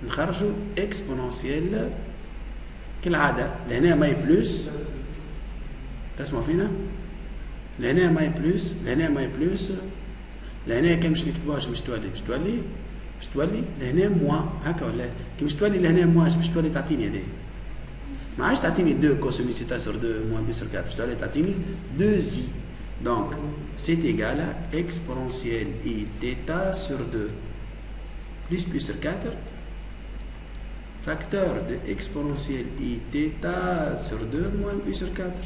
نخرجوا اكسبونونسيال كالعاده لهنا ماي بلوس تسمعوا فينا؟ لهنا ماي بلس لهنا ماي بلس لهنا كان باش نكتبوهاش باش تولي باش تولي باش تولي لهنا موا هكا ولا كي باش تولي لهنا موا باش تولي تعطيني هذه ما عادش تعطيني دو كوسينوس تيتا سور دو موان بي سور أربعة باش تولي تعطيني دو زي دونك c'est égal à exponentielle i θ sur deux plus pi sur quatre facteur de exponentielle i θ sur deux moins pi sur quatre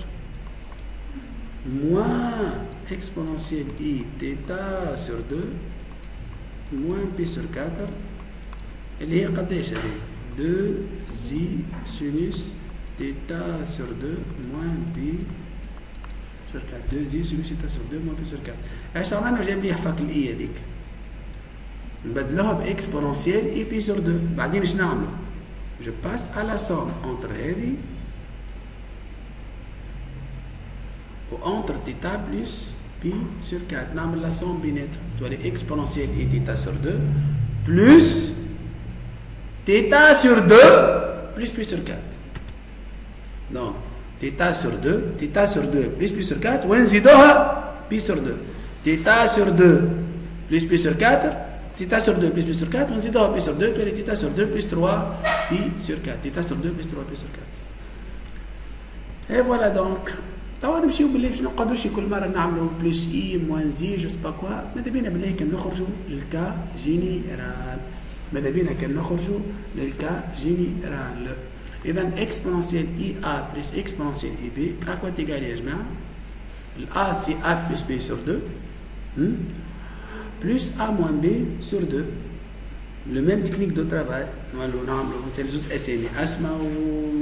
moins exponentielle i θ sur deux moins pi sur quatre اللي هي قداش هذه deux زي sinus θ sur deux moins pi sur quatre deux زي sinus θ sur deux moins pi sur quatre ايش عملنا جايب لي حفاك الاي هذيك نبدلوها باكسبونونسيال اي بي sur deux بعدين ايش نعملوا je passe à la somme entre هذه و entre θ plus pi sur quatre نعمل la somme بيناتهم تولي exponentielle i θ sur deux plus θ sur deux plus pi sur quatre donc θ sur deux θ sur deux plus pi sur quatre ونزيدوها pi sur deux θ sur deux plus pi sur quatre θ sur deux plus pi sur quatre ونزيدوها pi sur deux تولي θ sur deux plus trois pi sur quatre θ sur deux plus trois pi sur quatre et voilà donc توا نمشيو باللي باش نقعدوش كل مره نعملوا بلس اي موان زي جو سبا كوا ماذا بينا بالله كان نخرجوا للكا جينيرال ماذا بينا كان نخرجوا للكا جينيرال اذا اكسبونونسيال اي ا بلس اكسبونونسيال اي بي ا كوا تيغال يا جماعه الا سي ا بلس بي سور deux plus a moins b sur deux le même technique de travail نولوا نعملوا مثل زوج اسامي اسماء و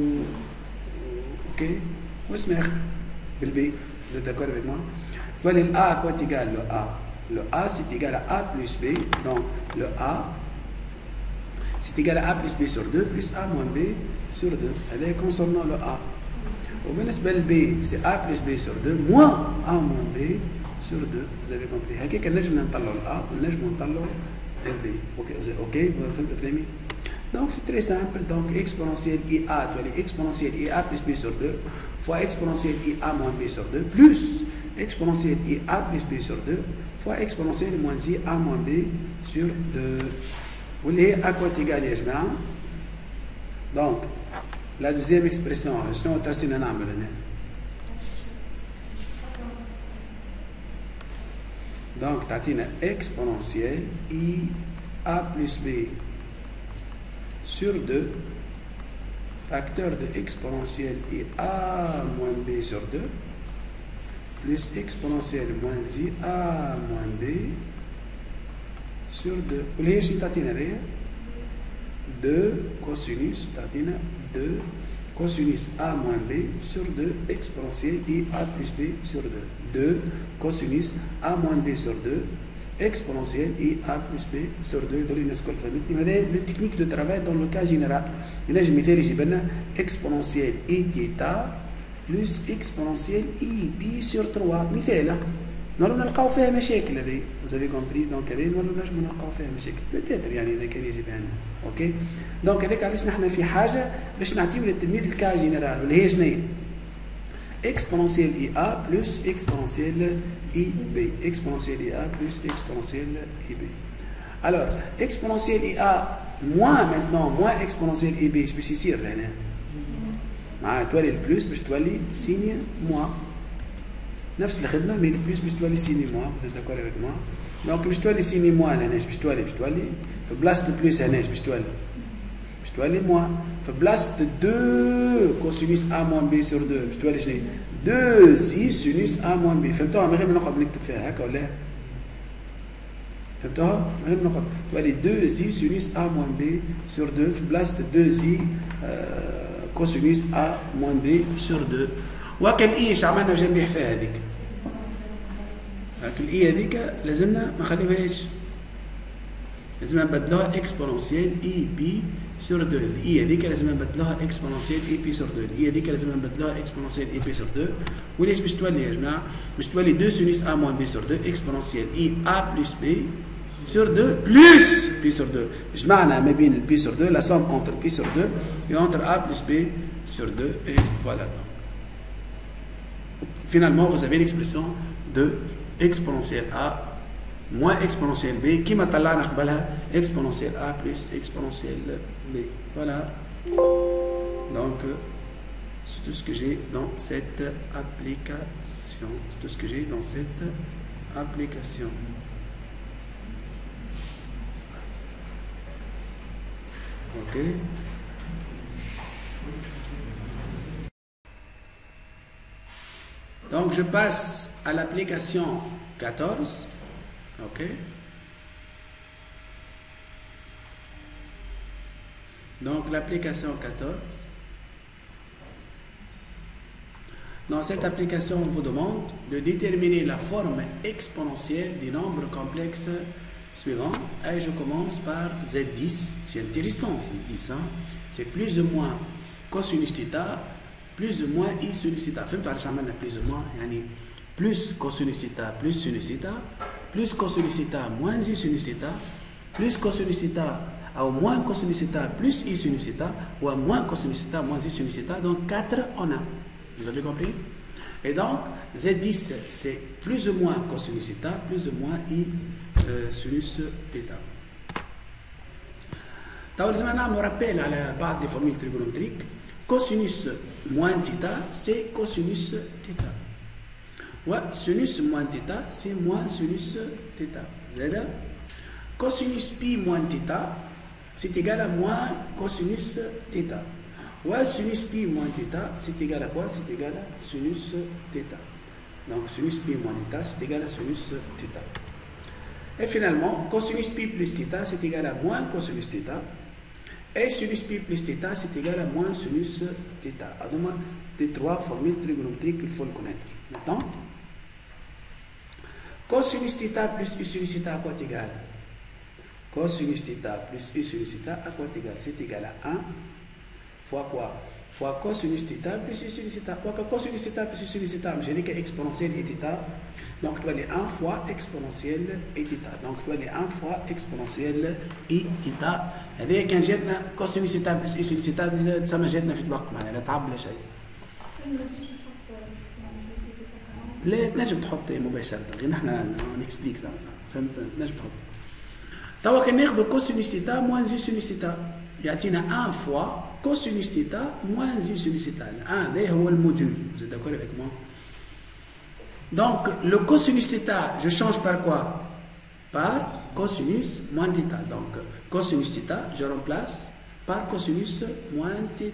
اوكي واسماء بالبي vous êtes d'accord avec moi voilà le a quoi est égal le a le a c'est égal à a plus b donc le a c'est égal à a plus b sur deux plus a moins b sur deux هذا concernant le a وبالنسبه للبي c'est a plus b sur deux moins a moins b sur deux vous avez compris هكاك نجم نطلعوا ال a ونجم نطلعوا ال b اوكي اوكي فهمتوا كلامي donc c'est très simple donc exponentielle i a تولي exponentielle i a plus b sur deux fois exponentielle i a moins b sur deux plus exponentielle i a plus b sur deux fois exponentielle moins i a moins b sur deux واللي هي à quoi égale يا جماعه donc la deuxième expression شنو ترسينا نعمل هنا donc تعطينا exponentielle i a plus b sur deux facteur de exponentielle i a moins b sur deux plus exponentielle moins i a moins b sur deux واللي هي شنو تعطينا هذيا deux cosinus تعطينا deux cosinus a moins b sur deux exponentielle i a plus b sur deux deux cosinus a moins b sur deux exponentielle i a plus b sur deux دول الناس الكل فهمتني هذا لو تكنيك دو ترافاي دون لو كا جينيرال ينجم مثال يجيب لنا exponentielle i θ plus exponentielle i b sur trois مثال نولو نلقاو فيها مشاكل هذه vous avez compris donc هذه نولو نجمو نلقاو فيها مشاكل بتاتر يعني اذا كان يجيبها لنا اوكي دونك هذاك علاش نحن في حاجه باش نعطيو للتلميذ الكا جينيرال واللي هي شنو exponentielle i a plus exponentielle i b exponentielle i a plus exponentielle i b alors exponentielle i a moins maintenant moins exponentielle i b باش يصير لهنا مع تولي البلوس باش تولي سيني موا نفس الخدمه مي البلوس باش تولي سيني موا vous êtes d'accord avec moi دونك باش تولي سيني موا لهنا باش تولي باش تولي في بلاصه البلوس هنا باش تولي باش تولي موا في بلاصه deux cosinus a moins b sur deux باش تولي شنو deux زي sinus a moins b فهمتوها من غير ما نقعد نكتب فيها هكا ولا فهمتوها من غير ما نقعد تولي deux زي sinus a moins b sur deux في بلاصه deux زي cosinus a moins b sur deux وكان اي ايش عملنا جنبيه فيها هذيك لكن الاي هذيك لازمنا ما نخليوهاش لازم نبدلوها اكسبونونسيال اي بي sur deux الاي هذيك لازم نبدلوها اكسبونونسيال اي بي sur deux الاي هذيك لازم نبدلوها اكسبونونسيال اي بي sur deux وليش باش تولي يا جماعه باش تولي deux sinus a moins b sur deux اكسبونونسيال اي a plus b sur deux plus b sur deux جمعنا ما بين b sur deux la somme entre b sur deux et entre a plus b sur deux et voilà finalement vous avez l'expression de exponentielle A moins exponentielle B qui m'a طلعنا قبلها exponentielle A plus exponentielle B. Voilà. Donc c'est tout ce que j'ai dans cette application. C'est tout ce que j'ai dans cette application. Ok. Donc je passe à l'application quatorze. Ok. Donc l'application quatorze. Dans cette application, on vous demande de déterminer la forme exponentielle du nombre complexe suivant. Et je commence par Z dix. C'est intéressant, Z dix. Hein? C'est plus ou moins cosinus θ, plus ou moins I sinus θ. فهمت علاش عملنا plus ou moins يعني plus cosinus θ plus sinus θ plus cosinus θ moins I sinus θ plus cosinus θ ou moins cosinus θ plus I sinus θ ou moins cosinus θ moins I sinus θ. Donc quatre en a. Vous avez compris? Et donc, Z dix, c'est plus ou moins cosinus θ, plus ou moins I euh, sinus θ. Donc, nous allons rappeler à بعض les formules trigonométriques. Cosinus moins θ, c'est cosinus θ. Ouais, sinus moins θ, c'est moins sinus θ. C'est-à-dire, cosinus pi moins θ, c'est égal à moins cosinus θ. Ouais, sinus pi moins θ, c'est égal à quoi? C'est égal à sinus θ. Donc, sinus pi moins θ, c'est égal à sinus θ. Et finalement, cosinus pi plus θ, c'est égal à moins cosinus θ. Et sinus pi plus θ, c'est égal à moins sinus θ. Alors, des trois formules trigonométriques qu'il faut le connaître. Maintenant, cosinus θ plus I sinus θ à quoi est égal? Cosinus θ plus I sinus θ à quoi est égal? C'est égal à un fois quoi? Fois cosinus θ plus I sinus θ. Quoi que cosinus θ plus I sinus θ, j'ai dit que exponentielle et θ. Donc, tu as les un fois exponentielle et θ. Donc, tu as les un fois exponentielle et θ. هذه كان جاتنا cosinus θ plus I sinus θ تسمى جاتنا في طبق معنا لا تعب لا شيء. لا تنجم تحط مباشرة غير نحن نكسبليك زعما فهمت تنجم تحط. توا كان ناخذ cosinus θ moins I sinus θ يعطينا un fois cosinus θ moins I sinus θ. un هذا هو الموديول. Vous êtes d'accord avec moi? Donc le cosinus θ, je change par quoi? Par cosinus moins θ. Donc cosinus θ, je remplace par cosinus moins θ.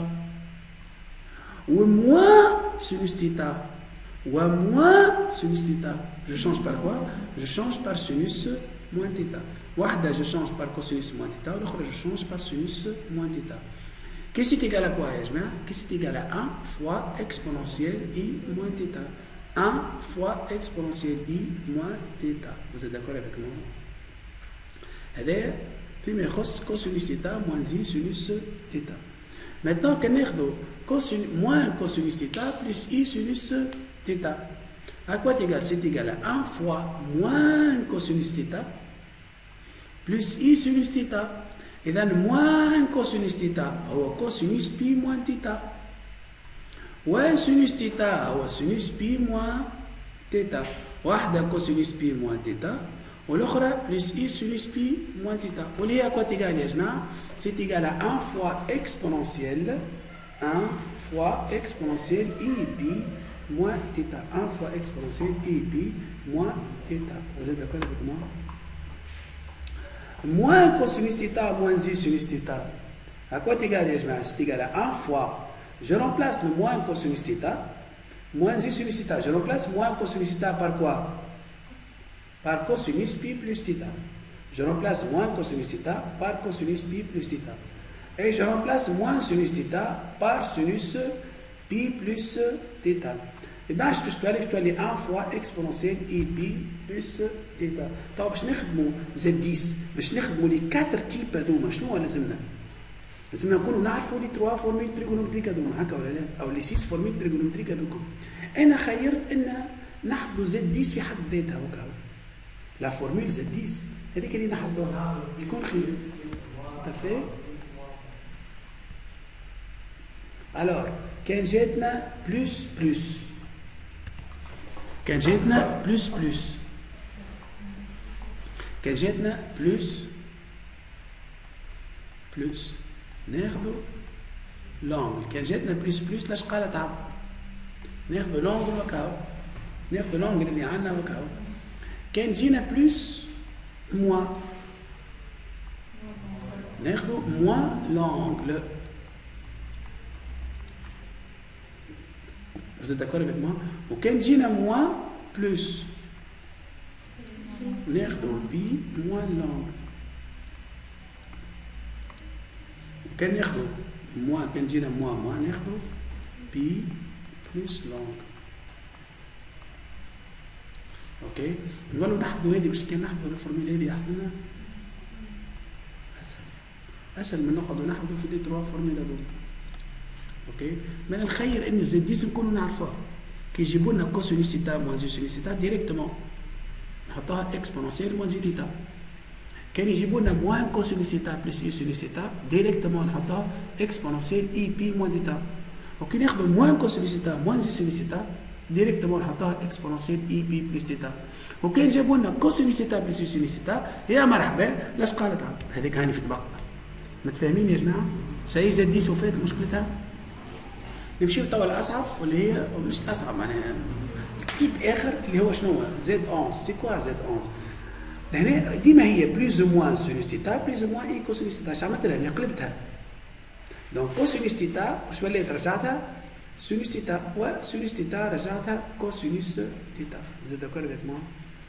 Ou moins sinus θ. Ou moins sinus θ. Je change par quoi? Je change par sinus moins θ. واحدة je change par cosinus moins θ, l'autre je change par sinus moins θ. Qu'est-ce qui est égal à quoi, ya jama'a? Qu'est-ce qui est égal à un fois exponentielle I moins θ. un fois exponentielle I moins θ. Vous êtes d'accord avec moi? هذا فيما يخص cosinus θ moins I sinus θ. Maintenant, qu'on ait moins cosinus θ plus I sinus θ. À quoi est égal? C'est égal à un fois moins cosinus θ plus I sinus θ. Et donc, moins cosinus θ ou cosinus pi moins θ. Ou sinus θ ou sinus pi moins θ. واحدة cosinus pi moins θ والأخرى plus I sinus pi moins θ. Vous voyez à quoi est égal, les gens? C'est égal à un fois exponentielle, un fois exponentielle I pi moins θ. un fois exponentielle I pi moins θ. Vous êtes d'accord avec moi? Moins cosinus θ moins I sinus θ. À quoi est égal, les gens? C'est égal à un fois. Je remplace le moins cosinus θ, moins I sinus θ. Je remplace moins cosinus θ par quoi? Par cosinus pi plus θ. Je remplace moins cosinus θ par cosinus pi plus θ. Et je remplace moins sinus θ par sinus pi plus θ. Et bien, je peux aller un fois exponentielle I pi plus θ. طيب باش نخدموا Z dix باش نخدموا لي quatre types هذوما شنو لازمنا؟ لازمنا نكونوا نعرفوا لي trois فورميل تريغونومتريك هذوما هكا ولا لا؟ أو لي six فورميل تريغونومتريك هذوكم. أنا خيرت أن نحفظوا Z dix في حد ذاتها هكا. لا فورميل Z dix هذيك اللي نحفظوها يكون خير. تفهم؟ Alors كان جاتنا بلس بلس كان جاتنا بلس بلس كان جاتنا بلس بلس ناخذ لونغل. كان جاتنا بلس بلس لاش قالت عبد ناخذ لونغل وكاو ناخذ لونغل اللي عندنا وكاو. كان جينا بلس موا ناخذ موا لونغل. Vous êtes d'accord avec moi? وكان جينا موا بلس ناخذ بي موا لونغل. وكان ناخذ موا كان جينا موا موا ناخذ بي بلس لونغ. اوكي نولوا نحفظوا هذه باش كان نحفظوا الفورميل هذه احسن لنا اسهل اسهل من نقعدوا نحفظوا في لي تروا فورميل هذوك. اوكي من الخير ان الزديس نكونوا نعرفوها كي يجيبوا لنا كوسينوس تيتا موان زي سينوس تيتا ديريكتومون نحطوها اكسبونونسيال موان زي تيتا. كان يجيبوا لنا موان كوسينوس تيتا بلس اي سينوس تيتا ديريكتومون نحطوها اكسبونونسيال اي بي موان تيتا. وكي ناخذوا موان كوسينوس تيتا موان زي سينوس تيتا ديريكتومون نحطوها اكسبونونسيال اي بي بلس تيتا. وكان جابوا لنا كوسينوس تيتا بلس اي سينوس تيتا يا مرحبا لاش قالت عبد هذيك هاني في طبق. متفاهمين يا جماعه؟ سي زاد دي وفات مشكلتها. نمشيو توا الاصعب واللي هي مش الاصعب معناها التيب اخر اللي هو شنو زد احداشر. سي كوا زد احداشر؟ لهنا ديما هي بلوز او موان سينوس تيتا بلوز او موان اي كوسينوس تيتا. اش عملت لها؟ قلبتها. دونك كوسينوس تيتا واش ولات رجعتها سينوس تيتا وسينوس تيتا رجعتها كوسينوس تيتا. زاد داكور افيك موا؟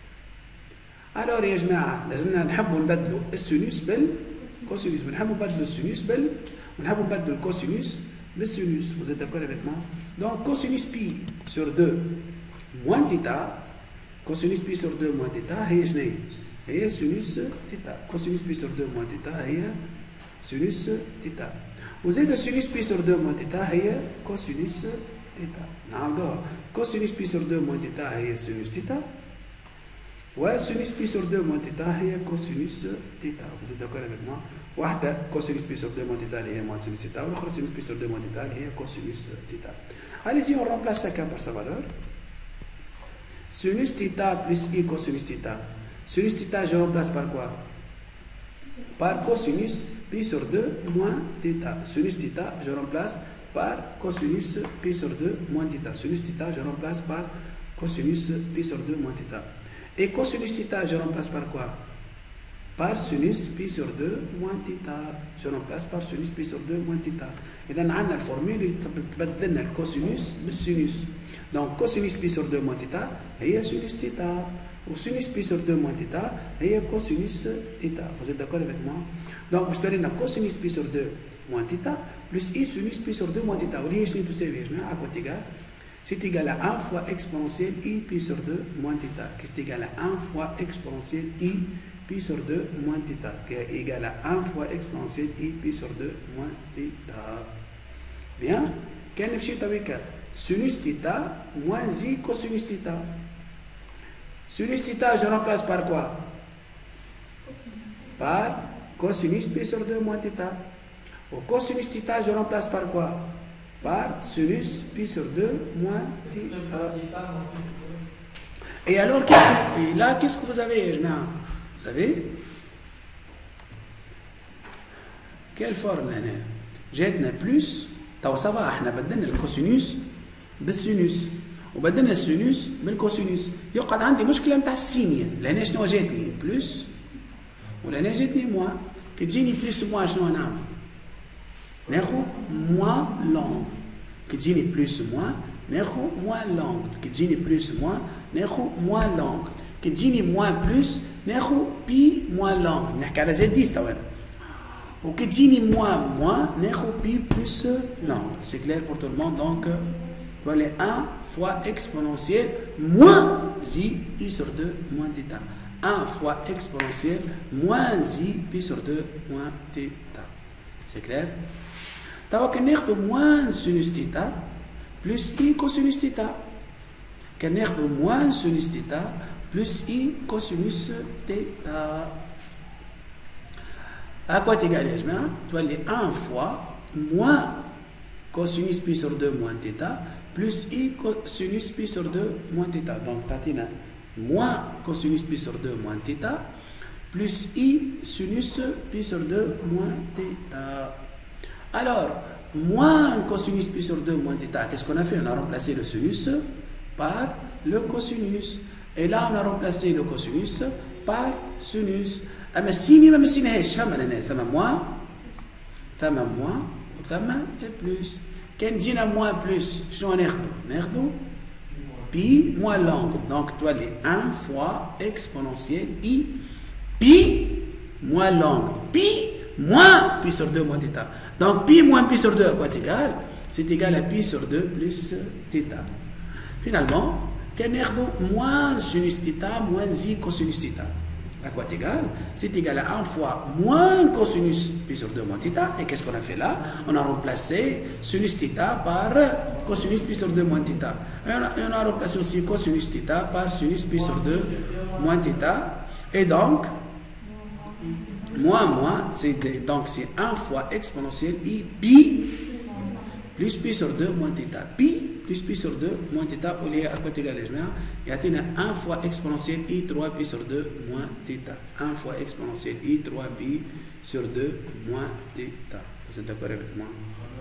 الور يا جماعه لازمنا نحبوا نبدلوا السينوس بالكوسينوس ونحبوا نبدلوا السينوس بال ونحبوا نبدلوا الكوسينوس بالسينوس. Vous êtes d'accord avec moi? Donc cosinus pi sur deux moins θ cosinus pi sur deux moins θ هي شنو هي؟ هي سينوس θ. cosinus pi sur deux moins θ هي سينوس θ. وزاد سينوس pi sur deux moins θ هي كوسينوس θ. نعاودوها cosinus pi sur deux moins θ هي سينوس θ وسينوس pi sur deux moins θ هي كوسينوس θ. Vous êtes d'accord avec moi? واحدة كوسينوس بي سور دو موان تيتا اللي هي موان سينوس تيتا والأخرى سينوس بي سور دو موان تيتا اللي هي كوسينوس تيتا. Allez-y, on remplace chacun par sa valeur. Sinus theta plus i cosinus theta. Sinus theta, je remplace par quoi? Par cosinus pi sur deux moins theta. Sinus theta, je remplace par cosinus pi sur deux moins theta. Sinus theta, je remplace par cosinus pi sur deux moins theta. Et cosinus theta, je remplace par quoi? Par sinus pi sur deux moins θ. Je remplace par sinus pi sur deux moins θ. إذا عندنا الفورميل اللي تبدل لنا الكوسينوس بالسينوس. دونك كوسينوس pi sur deux moins θ هي سينوس θ وسينوس pi sur deux moins θ هي كوسينوس θ. Vous êtes d'accord avec moi? دونك باش تولي لنا كوسينوس pi sur deux moins θ plus i sinus pi sur deux moins θ. واللي هي شنو تساوي يا جماعة؟ à quoi égal? C'est égal à un fois exponentielle i pi sur deux moins θ qui est égal à un fois exponentielle i pi sur deux moins θ qui est égal à un fois exponentielle i pi sur deux moins θ. Bien. Quel est le cas? Sinus θ moins i cosinus θ. Sinus θ, je remplace par quoi? Par cosinus pi sur deux moins θ. Au cosinus θ, je remplace par quoi? Par sinus pi sur deux moins θ. Et alors, qu'est-ce que, et là, qu'est-ce que vous avez, je mets un, vous savez quelle forme là جاتنا بلس تو سوا احنا بدلنا الكوسينوس بالسينوس وبدلنا السينوس بالكوسينوس. يقعد عندي مشكله نتاع السينيه لهنا شنو جاتني بلس ولهنا جاتني موا. كي تجيني بلس موا شنو نعمل؟ ناخذ موا لونغ. كي تجيني بلس موا ناخذ موا لونغ. كي تجيني بلس موا ناخذ موا لونغ. كي تجيني موا بلس ناخذ بي موا لونغ. نحكي على زد ديس تو. وكي تجيني موا موا ناخذ بي بلس لونغ. سي كلير بور تو الموند. دونك voilà un fois exponentielle moins i pi sur deux moins θ. un fois exponentielle moins i pi sur deux moins θ. C'est clair? توا كان ناخذ moins sinus θ plus i cosinus θ. كان ناخذ moins sinus θ plus i cosinus θ. À quoi t'es égal, je vais aller un fois moins cosinus pi sur deux moins θ plus I cosinus pi sur deux moins θ. Donc, tatina moins cosinus pi sur deux moins θ plus I sinus pi sur deux moins θ. Alors, moins cosinus pi sur deux moins θ, qu'est-ce qu'on a fait? On a remplacé le sinus par le cosinus. Et là, on a remplacé le cosinus par sinus. أما السيني ما مسيناهاش، فما لنا ثم موان ثم موان وثم بلوس. كان جينا موان بلوس شنو ناخذو؟ ناخذو بي موان لونغ. دونك تولي un fois exponentielle I pi moins longue. Pi moins pi sur deux moins θ. Donc pi moins pi sur deux à quoi est égal? C'est égal à pi sur deux plus θ. Finalement, كان ناخذو moins sinus θ moins I cosinus θ. À quoi est égal? C'est égal à un fois moins cosinus pi sur deux moins θ. Et qu'est-ce qu'on a fait là? On a remplacé sinus θ par cosinus pi sur deux moins θ. Et on a, et on a remplacé aussi cosinus θ par sinus pi sur deux moins θ. Et donc, moins moins, c'est donc c'est un fois exponentielle I pi plus pi sur deux moins θ. Pi plus pi sur deux moins θ, au lieu à quoi est égal à juin, et à un fois exponentielle I trois pi sur deux moins θ. un fois exponentielle I trois pi sur deux moins θ. Vous êtes d'accord avec moi?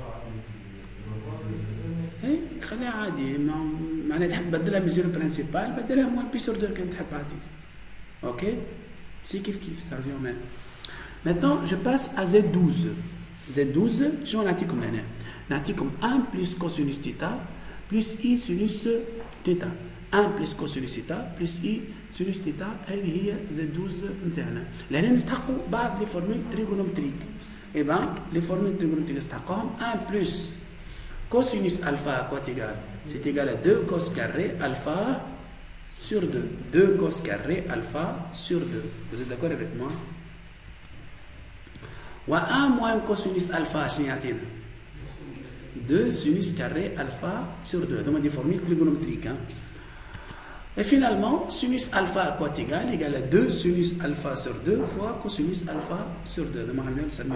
ايه خليها عادي، معناها تحب تبدلها ميزور برينسيبال بدلها موان بي سور دو كان تحب عزيز. Ok? C'est kiff kiff, ça revient au même. Maintenant, je passe à Z douze. Z douze, je vais نعطيكم لهنا. نعطيكم un plus cosinus θ plus I sinus θ. un plus cosinus θ plus I sinus θ. هذه هي Z douze نتاعنا. لهنا نستحقوا بعض لي فورمول تريغونومتريك. Eh ben, les formules trigonométriques نستحقوهم. un plus cosinus alpha à quoi est égal? C'est égal à deux cos carré alpha sur deux. deux cos carré alpha sur deux. Vous êtes d'accord avec moi? Ou un moins cosinus alpha, deux sinus carré alpha sur deux. Donc, des formules trigonométriques. Hein. Et finalement, sinus alpha à quoi est égal? Égal à deux sinus alpha sur deux fois cosinus alpha sur deux. Donc,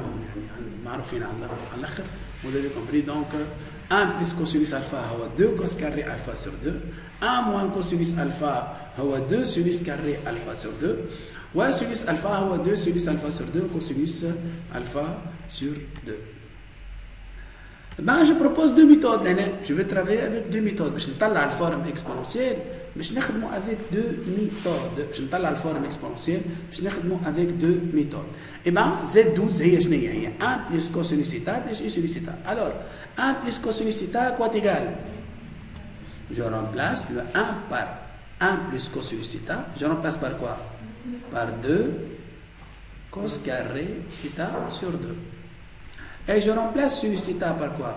vous avez compris. Donc, un plus cosinus alpha est deux cos carré alpha sur deux. un moins cosinus alpha est deux sinus carré alpha sur deux. Ouais, sinus alpha est deux sinus alpha sur deux cosinus alpha sur deux. Ben, je propose deux méthodes. Je vais travailler avec deux méthodes. Je vais la forme exponentielle. Je vais avec deux méthodes. Je vais la forme exponentielle. Je vais avec deux méthodes. Et bien, Z douze, c'est un plus cosinus θ plus I sinus θ. Alors, un plus cosinus θ, à quoi est égal? Je remplace le un par un plus cosinus θ. Je remplace par quoi? Par deux cos carré θ sur deux. Et je remplace sinus θ par quoi?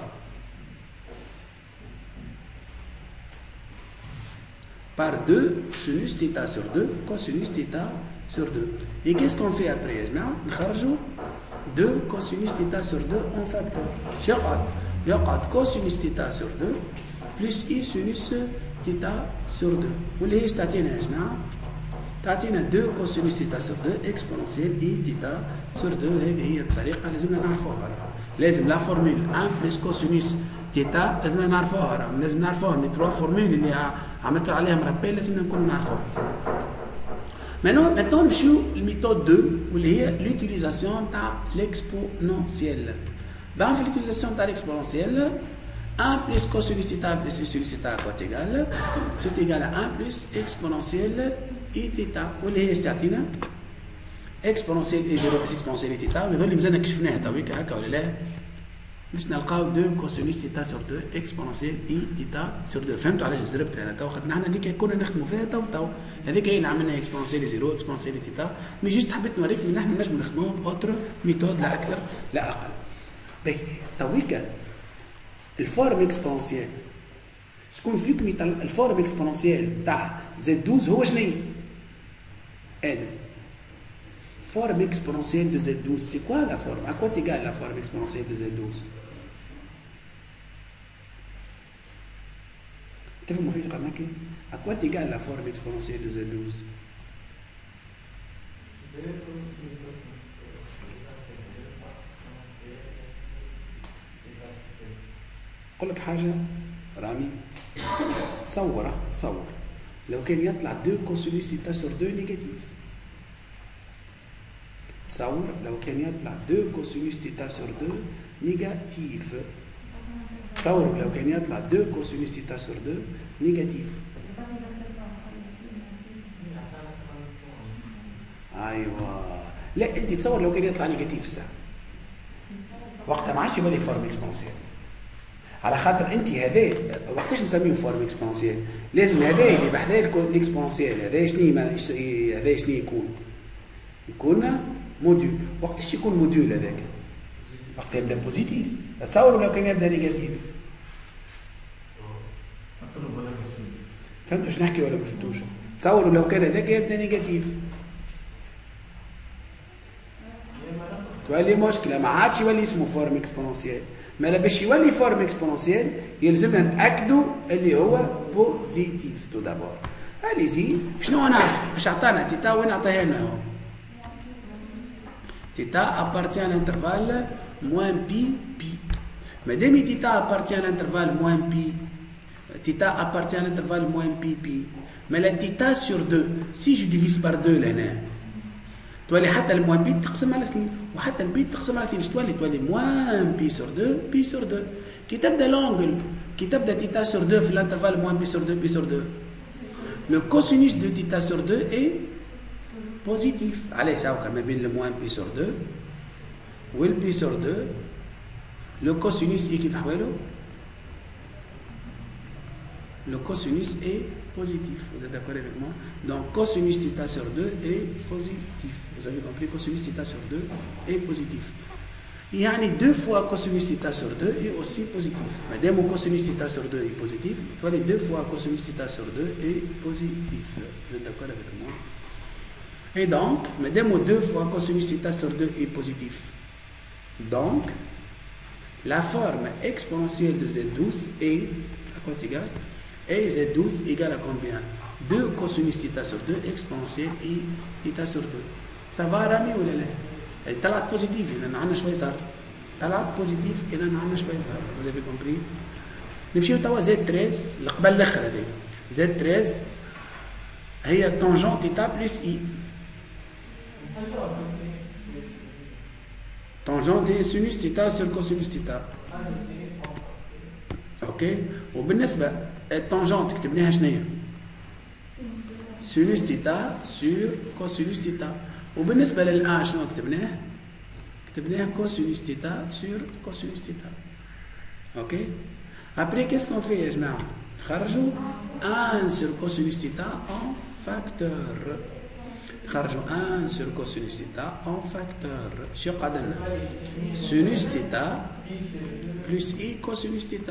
Par deux sinus θ sur deux cosinus θ sur deux. Et qu'est-ce qu'on fait après? Nous deux cosinus θ sur deux en facteur. Il y a cosinus θ sur deux plus I sinus θ sur deux. Vous voyez, c'est تعطينا deux cosinus θ sur deux exponentielle I θ sur deux. هذه هي الطريقة لازمنا نعرفوها. لازم لا فورمول un plus cosinus θ لازمنا نعرفوها. لازم نعرفوها من trois فورمول اللي عملت عليها مربع لازمنا نكونوا نعرفوها. Maintenant, maintenant نمشيو الميثود deux واللي هي l'utilisation تاع l'exponentielle. Dans l'utilisation تاع l'exponentielle, un plus cosinus θ plus I sinus θ à quoi est égal? C'est égal à un plus exponentielle I θ. واللي هي اش تعطينا؟ اكسبونسيال اي زيرو بلس اكسبونسيال اي تيتا. وهذول اللي مازالنا كشفناها تويك هكا ولا لا؟ باش نلقاو دو كوسينوس تيتا سور دو اكسبونسيال اي تيتا سور دو. فهمتوا علاش زربت انا تو؟ خاطر نحن هذيك كنا نخدموا فيها تو تو هذيك هي اللي عملناها اكسبونسيال اي زيرو اكسبونسيال اي تيتا. مي جوست حبيت نوريك ان نحن نجموا نخدموها باوتر ميثود لا اكثر لا اقل. باهي تويك الفورم اكسبونسيال شكون فيكم الفورم اكسبونسيال تاع زد اثنا عشر هو شنو؟ ادم. Forme exponentielle de Z douze, c'est quoi la forme? À quoi est égale la forme exponentielle de Z douze? À quoi est égale la forme exponentielle de Z douze? أقول لك حاجة رامي. تصور تصور لو كان يطلع دو كوسينوس تيتا سور دو نيجاتيف. تصور لو كان يطلع دو كوسينوس تيتا سور دو نيجاتيف. تصور لو كان يطلع دو كوسينوس تيتا سور دو نيجاتيف. ايوه لا انت تصور لو كان يطلع نيجاتيف ساعه وقتها ما عادش يولي فورم اكسبونسيال. على خاطر انت هذا وقتاش نسميه فورم اكسبونسيال؟ لازم هذا اللي بحذاه الاكسبونسيال هذا شنو هذا شنو يكون؟ يكون موديول. وقتاش يكون موديول هذاك؟ وقت يبدا بوزيتيف. تصوروا لو كان يبدا نيجاتيف. فهمتوا شنو نحكي ولا ما فهمتوش؟ تصوروا لو كان هذاك يبدا نيجاتيف. تولي مشكله ما عادش يولي اسمه فورم اكسبونسيال. ما باش يولي فورم اكسبونسيال يلزمنا نتاكدوا اللي هو بوزيتيف تو دابور. اليزي شنو نعرف؟ اش عطانا تيتا وين عطاها لنا؟ تيتا ابارتيان لانترفال موان بي بي. مادام تيتا ابارتيان لانترفال موان بي تيتا ابارتيان لانترفال موان بي بي مالا تيتا سور دو سي جو ديفيس بار دو لهنا تولي حتى الموان بي تقسم على اثنين وحتى البي تقسم على اثنين. تولي تولي موان بي سور دو بي سور دو. كي تبدا لونجل كي تبدا تيتا سور دو في الانترفال موان بي سور دو بي سور دو لو كوسينوس دو تيتا سور دو اي بوزيتيف. علاش هاكا ما بين الموان بي سور دو والبي سور دو لو كوسينوس اي كيف حوالو؟ Le cosinus est positif. Vous êtes d'accord avec moi? Donc, cosinus θ sur deux est positif. Vous avez compris? Cosinus θ sur deux est positif. Il y a deux fois cosinus θ sur deux est aussi positif. Madame, cosinus θ sur deux est positif. Toi, les deux fois cosinus θ sur deux est positif. Vous êtes d'accord avec moi? Et donc, madame, deux fois cosinus θ sur deux est positif. Donc, la forme exponentielle de Z douze est à quoi égale? Et Z douze égale à combien? deux cosinus θ sur deux exponentielle et θ sur deux. Ça va Rami ou là? طلعت بوزيتيف اذا عندنا شويه صار. طلعت بوزيتيف اذا عندنا شويه صار. Vous avez compris؟ نمشيو توا زد ثلاثة اللي قبل الاخر هذه. زد ثلاثة هي طونجون θ بلس اي. طونجون دي سينوس θ sur كوسينوس θ. اوكي؟ وبالنسبه الطونجونت كتبناها شنو؟ سينوس θ sur كوسينوس θ. وبالنسبه للان شنو كتبناه؟ كتبناه كوسينوس θ sur كوسينوس θ. اوكي؟ ابري كيسكون في يا جماعه؟ نخرجوا واحد sur كوسينوس θ en facteur. نخرجوا واحد sur كوسينوس θ en facteur. شو قعدنا؟ سينوس θ plus اي كوسينوس θ.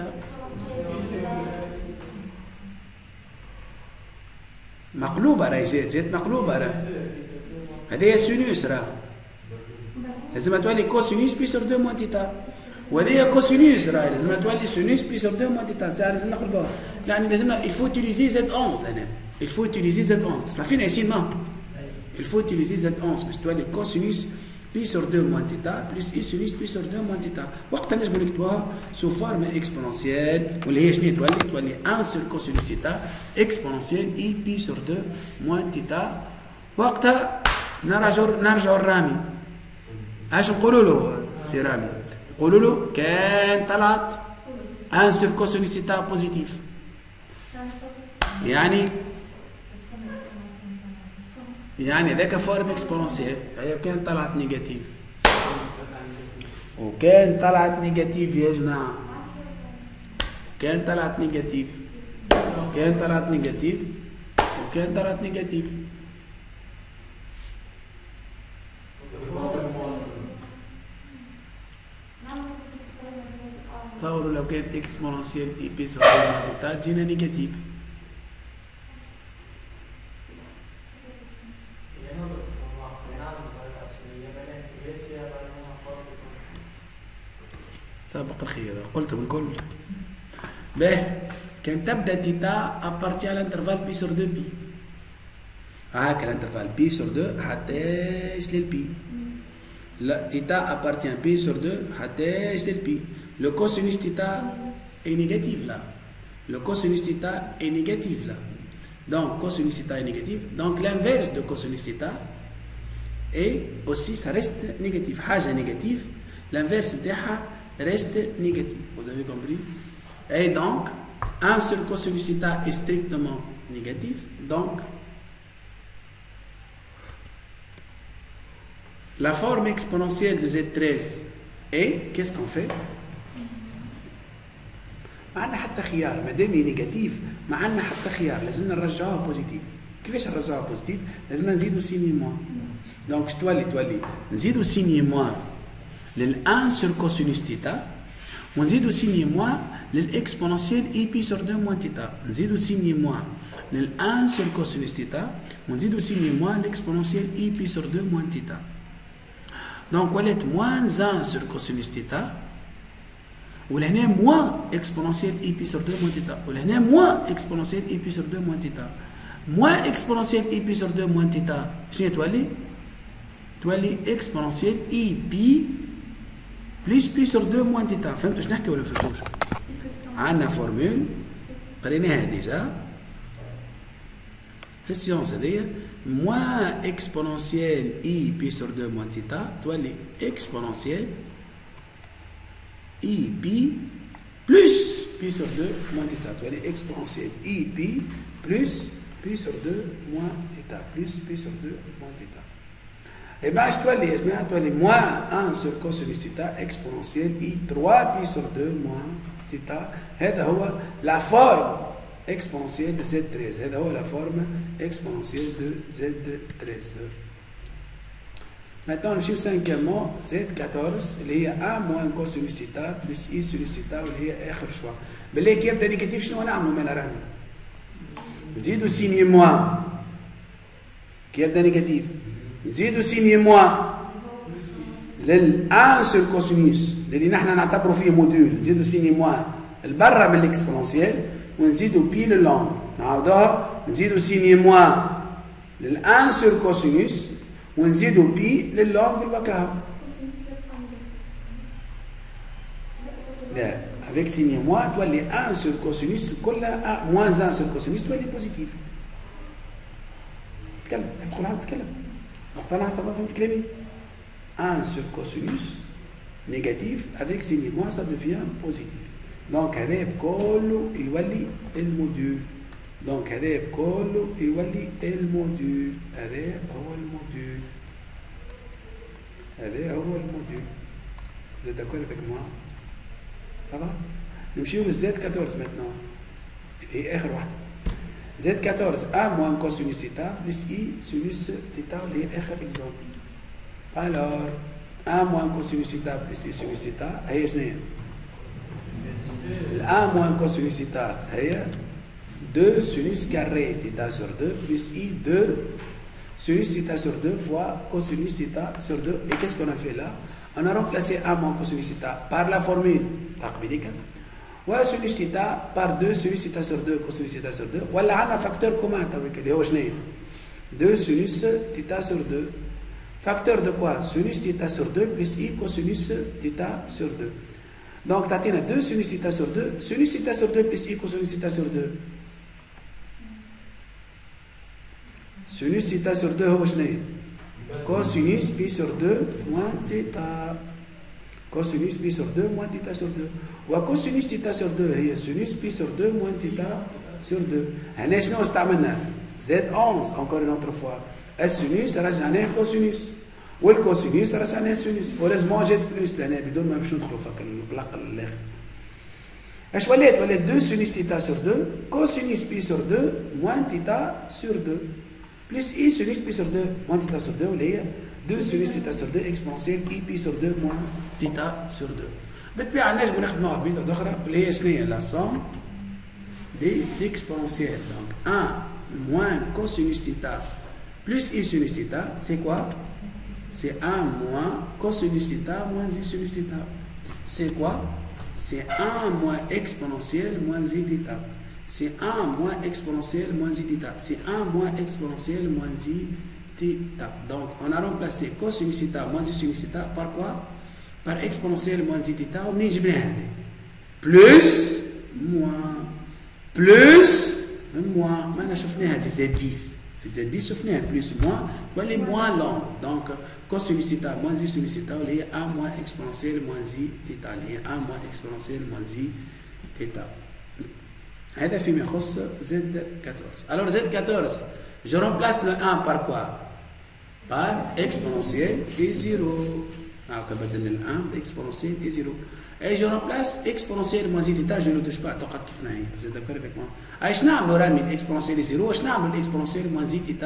مقلوبه راهي جات جات مقلوبه راه. هذه سينوس راه لازم تولي كوسينوس بي سور دو موان تيتا. وهذه كوسينوس راه لازم تولي سينوس بي سور دو موان تيتا. ساعه لازم نقلبوها. يعني لازمنا il faut utiliser Z onze لهنا. il faut utiliser Z onze. تسمع فينا ياسين ما؟ il faut utiliser Z onze باش تولي كوسينوس بي سور دو موان تيتا بلس اي سينوس بي سور دو موان تيتا. وقتها نجمو نكتبوها سو فورم اكسبونونسيال واللي هي شنو تولي؟ تولي واحد سور كوسينوس تيتا اكسبونونسيال اي بي سور دو موان تيتا. وقتها نرجعوا نرجعوا لرامي. اش نقولوا له سي رامي؟ نقولوا له كان طلعت واحد سور كوسينوس تيتا بوزيتيف. يعني يعني ذاك فورم اكسبونونسيال. هي كان طلعت نيجاتيف وكان طلعت نيجاتيف يا جماعه. كان طلعت نيجاتيف وكان طلعت نيجاتيف وكان طلعت نيجاتيف. تصوروا لو كان اكسبونونسيال اي بي سور تيتا تجينا نيجاتيف. سابق الخير قلتهم الكل. باهي كان تبدا تيتا ابارتي على الانترفال بي سور دو بي. هاكا الانترفال بي سور دو حتى يصل للبي. لا تيتا ابارتي بي سور دو حتى يصل للبي. لو كوسينوس تيتا اي نيجاتيف لا. Le cosinus θ est négatif là. Donc, cosinus θ est négatif. Donc, l'inverse de cosinus θ est aussi, ça reste négatif. Haja négatif, l'inverse de reste négatif. Vous avez compris? Et donc, un seul cosinus θ est strictement négatif. Donc, la forme exponentielle de Z treize est, qu'est-ce qu'on fait? ما عندنا حتى خيار ما دام نيجاتيف ما عندنا حتى خيار لازم نرجعوها بوزيتيف. كيفاش نرجعوها بوزيتيف؟ لازم نزيدوا سيني موان. دونك تولي تولي نزيدوا سيني موان لل واحد sur cosinus θ ونزيدوا سيني موان للاكسبوننسيال اي بي sur deux moins θ. نزيدوا سيني موان لل واحد sur cosinus θ ونزيدوا سيني موان l'exponentiel اي بي sur deux moins θ. دونك ولات moins واحد sur cosinus θ ولهنا موان اكسبوننسيال اي بي sur deux moins θ ولهنا موان اكسبوننسيال اي بي sur deux moins θ. موان اكسبوننسيال اي بي sur deux moins θ شنو تولي؟ تولي اكسبوننسيال اي بي بلس بي sur deux moins θ. فهمتوا شنو نحكي ولا فهمتوش؟ عندنا فورمول قريناها ديجا في السيونس هذيا موان اكسبوننسيال اي بي sur deux moins θ تولي اكسبوننسيال I pi plus pi sur deux moins θ. Tu as les exponentielles I pi plus pi sur deux moins θ. Plus pi sur deux moins θ. Et bien, je dois les, je dois les moins un sur cosinus θ exponentielle I trois pi sur deux moins θ. هذا هو la forme exponentielle de Z treize. هذا هو la forme exponentielle de Z treize. Maintenant, le chiffre cinquièmement, Z quatorze, il y a un moins cosinus θ plus I sinus θ واللي هي آخر شوية. بالله كي يبدا نيجاتيف شنو نعملوا من راني؟ نزيدوا سيني موان. كي يبدا نيجاتيف نزيدوا سيني موان لل واحد sur cosinus اللي نحن نعتبروا فيه موديول، نزيدوا سيني موان البرة من الاكسبوننسيال ونزيدوا بي للونغ. نعاودوها نزيدوا سيني موان لل واحد sur cosinus ونزيدوا بي للونغ الوكاهو. لا avec signe moins تولي واحد sur cosinus كلها moins واحد sur cosinus تولي بوزيتيف. تكلم تدخل عاود تكلم مقتنع صافا فهمت كلامي؟ واحد sur cosinus négatif avec signe moins ça devient positif. دونك هذا بكله يولي الموديول. دونك هذا بكله يولي الموديول. هذا هو الموديول. هذا هو الموديول. Vous êtes d'accord avec moi? Ça va? نمشيو للزد quatorze maintenant. اللي هي آخر واحدة. زد quatorze un moins cosinus θ plus I sinus θ اللي هي آخر exemple. Alors un moins cosinus θ plus I sinus θ هي شنو هي؟ un moins cosinus θ هي deux sinus carré θ sur deux plus I deux sinus θ sur deux fois cosinus θ sur deux. Et qu'est-ce qu'on a fait là? On a remplacé un moins cosinus θ par la formule تقبيلية و sinus θ par deux sinus θ sur deux cosinus θ sur deux. ولا عندنا facteur commun تويك اللي هو شنو؟ deux sinus θ sur deux. Facteur de quoi? Sinus θ sur deux plus I cosinus θ sur deux. Donc تعطينا deux sinus θ sur deux. Sinus θ sur deux plus I cosinus θ sur deux. Sinus θ sur deux هو شنو؟ cosinus pi sur deux moins θ. cosinus pi sur deux moins θ sur deux. و cosinus θ sur deux هي sinus pi sur deux moins θ sur deux. هنا شنو استعملنا؟ Z onze encore une autre fois. السينوس رجعناه كوسينوس والكوسينوس رجعناه سينوس ولازم وجد بلوس لهنا بدون ما باش ندخلوا في القلق الاخر. اش ولات؟ ولات deux sinus θ sur deux cosinus pi sur deux moins θ sur deux plus I sinus pi sur deux moins θ sur deux واللي هي deux sinus θ sur deux exponentielle I pi sur deux moins θ sur deux. بالطبيعه نجموا نخدموا بميثود اخرى اللي هي شنو هي؟ لا somme des exponentielles. Donc un moins cosinus θ plus I sinus θ, c'est quoi? C'est un moins cosinus θ moins I sinus θ. C'est quoi? C'est un moins exponentiel moins I θ. C'est un moins exponentiel moins I θ. C'est un moins exponentiel moins I θ. Donc, on a remplacé cosinus θ moins I sinus θ par quoi? Par exponentiel moins I θ. On a plus moins بلوس موان، ما أنا شفناها في زد دix، في زد dix شفناها بلوس موان ولا موان لونغ. دونك كوسينوس تيتا موان زي سينوس تيتا اللي هي ان موان اكسبونسيال موان زي تيتا اللي هي ان موان اكسبونسيال موان زي تيتا. هذا فيما يخص زد quatorze. Alors زد quatorze je remplace le un par quoi? Par exponentiel et zéro. Alors que بدلنا le un exponentiel et zéro. Et je remplace exponentiel moins z θ, je ne le touche pas. توقعت كيف نهي. Vous êtes d'accord avec moi? ايش نعملوا رامي الاكسبونسيال et zéro؟ واش نعملوا الاكسبونسيال moins z θ؟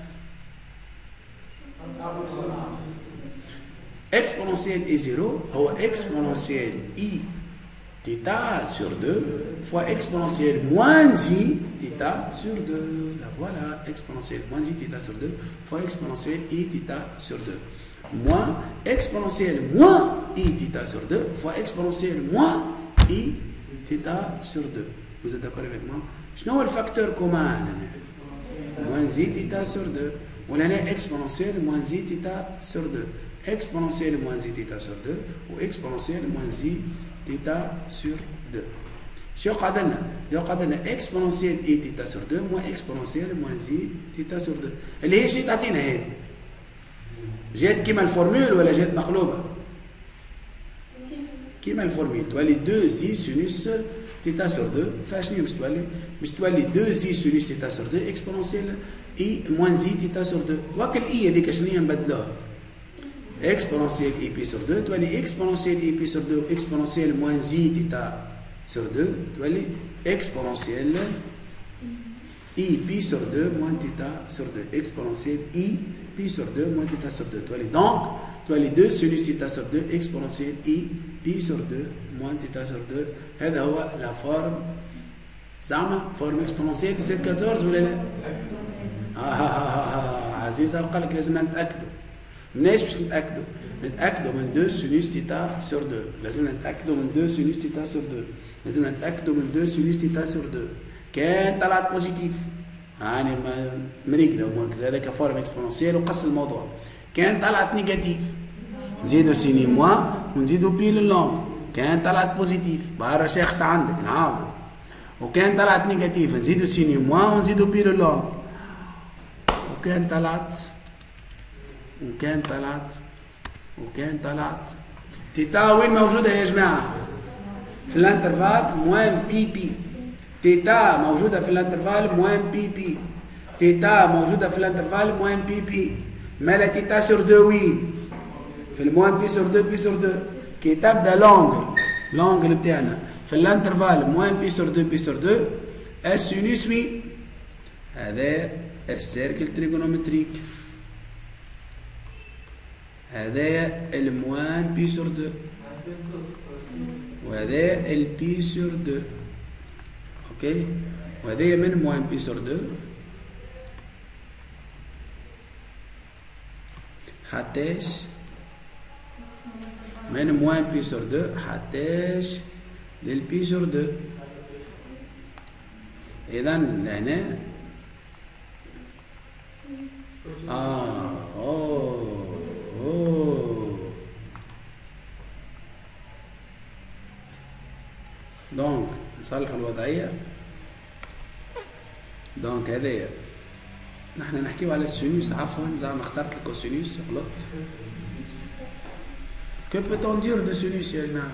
exponentiel et zéro هو exponentiel i θ sur deux fois exponentiel moins i θ sur deux. Là voilà, exponentiel moins i θ sur deux fois exponentiel i θ sur deux. Moins exponentiel moins i θ sur deux fois exponentiel moins i θ sur deux. Vous êtes d'accord avec moi? Je n'ai pas le facteur commun. Moins i θ sur deux. On a exponentiel moins i θ sur deux. Exponentiel moins i θ sur deux ou exponentiel moins i θ sur deux. شو قعدنا؟ يقعدنا exponentiel i θ sur deux moins exponentiel moins i θ sur deux. اللي هي شيء تعطينا هذه. جات كيما الفورمول ولا جات مقلوبة؟ كيما الفورمول تولي deux i sinus θ sur deux. فاشني باش تولي؟ باش تولي deux i sinus θ sur deux exponentiel i moins i θ sur deux. وكل i هذيك شنو هي نبدلوها؟ exponentiel i pi sur deux تولي exponentiel i pi sur deux exponentiel moins i θ sur deux تولي exponentiel i pi sur deux moins θ sur deux exponentiel i pi sur deux moins θ sur deux تولي donc تولي deux sinus θ sur deux exponentiel i pi sur deux moins θ sur deux. هذا هو la forme زعما forme exponentielle زد quatorze ولا لا؟ آه آه آه عزيزة وقال لك لازم نتأكدوا. مناش باش نتأكدوا؟ نتأكدوا من deux sinus θ sur deux. لازم نتأكدوا من deux sinus θ sur deux. لازم نتأكدوا من deux sinus θ sur deux. كان طلعت بوزيتيف يعني مريقلة ومركز هذاك فورم اكسبونسيال وقص الموضوع. كان طلعت نيجاتيف نزيدو سيني موان ونزيدو بي للونغ. كان طلعت بوزيتيف بارا شيخت عندك نعاودو. وكان طلعت نيجاتيف نزيدو سيني موان ونزيدو بي للونغ. وكان طلعت وكان طلعت وكان طلعت تيتا وين موجودة يا جماعة؟ في الانترفال موان بي بي. تيتا موجودة في الانترفال موان بي بي. تيتا موجودة في الانترفال موان بي بي. مالا تيتا سور دو وين؟ في الموان بي سور دو بي سور دو. كي تبدا لونجل لونجل بتاعنا في الانترفال موان بي سور دو بي سور دو اس سينوس وين؟ هذا السيركل تريغونومتريك. هذا الموان بي سور دو وهذا البي سور دو. اوكي وهذا من موان بي سور دو حتىش من موان بي سور دو حتىش للبي سور دو. اذا لهنا اه اوه اوه دونك نصلحوا الوضعية. دونك هذايا نحن نحكيو على السينوس. عفوا زعما اخترت الكوسينوس غلطت. كو بوتون دير دو سينوس يا جماعة؟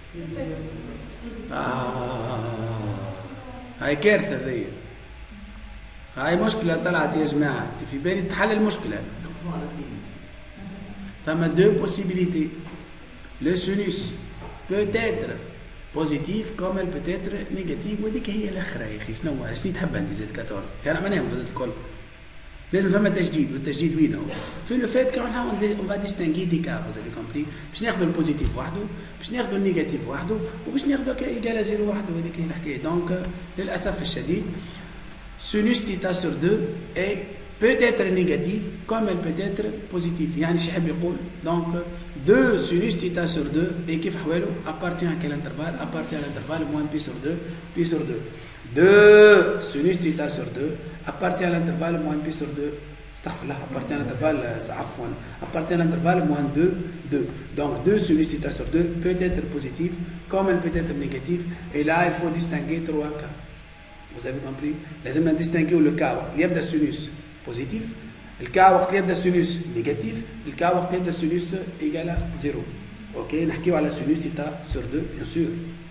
آه هاي كارثة هذيا. هاي مشكلة طلعت يا جماعة. في بالي تحل المشكلة. ثم دو بوسيبيليتي. لو سينوس peut être بوزيتيف كوم peut être نيجاتيف وهذيك هي الاخرى يا اخي. شنو شنو تحب انت زد quatorze؟ يعني معناها فزت الكل. لازم فما تجديد والتجديد وين هو؟ في لو فات كون اون فا ديستانغي دي كا فوز افي كومبري. باش ناخذوا البوزيتيف وحده باش ناخذوا النيجاتيف وحده وباش ناخذوا ايكال زيرو وحده وهذيك هي الحكايه. دونك للاسف الشديد sinus θ sur deux est peut être négatif comme elle peut être positive. يعني شي حاب يقول donc deux sinus θ sur deux et كيف حوالو appartient à quel intervalle? appartient à l'intervalle moins pi sur deux pi sur deux. deux sinus θ sur deux appartient à l'intervalle moins pi sur deux. استغفر الله. appartient à l'intervalle عفوا appartient à l'intervalle moins deux deux. donc deux sinus θ sur deux peut être positif comme elle peut être négatif. et là il faut distinguer trois cas. Vous avez compris? لازم distinguer le cas وقت اللي يبدا السينوس positif, le cas وقت اللي يبدا السينوس négatif, le cas وقت اللي يبدا السينوس égal à zéro. Ok, نحكيو على sinus θ sur deux bien sûr.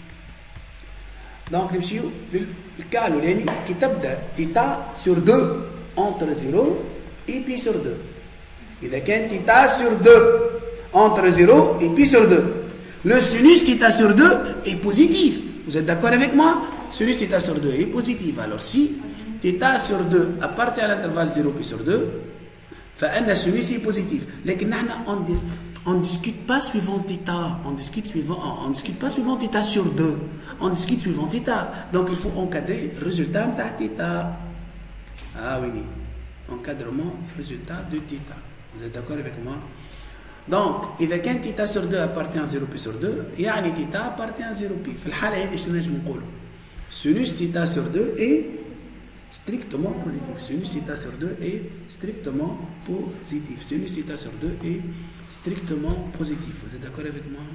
Donc نمشيو للكا الاولاني كي تبدا θ sur deux entre zéro et pi sur deux. إذا كان θ sur deux entre zéro et pi sur deux. Le sinus θ sur deux est positif. Vous êtes d'accord avec moi? Sinus θ sur deux est positif. Alors si θ sur deux appartient à l'intervalle zéro pi sur deux, فإن sinus est positif. لكن نحن on ne discute pas suivant θ. On discute suivant, on ne discute pas suivant θ sur deux. On discute suivant θ. Donc il faut encadrer le résultat de θ. Ah oui, encadrement résultat de θ. Vous êtes d'accord avec moi? Donc إذا كان θ sur deux appartient à zéro pi sur deux, يعني θ appartient à zéro pi. في الحالة هذه شنو نجم نقولوا؟ Sinus θ sur deux est strictement positif. Sinus θ sur deux est strictement positif. Sinus θ sur deux est strictement positif. Vous êtes d'accord avec moi?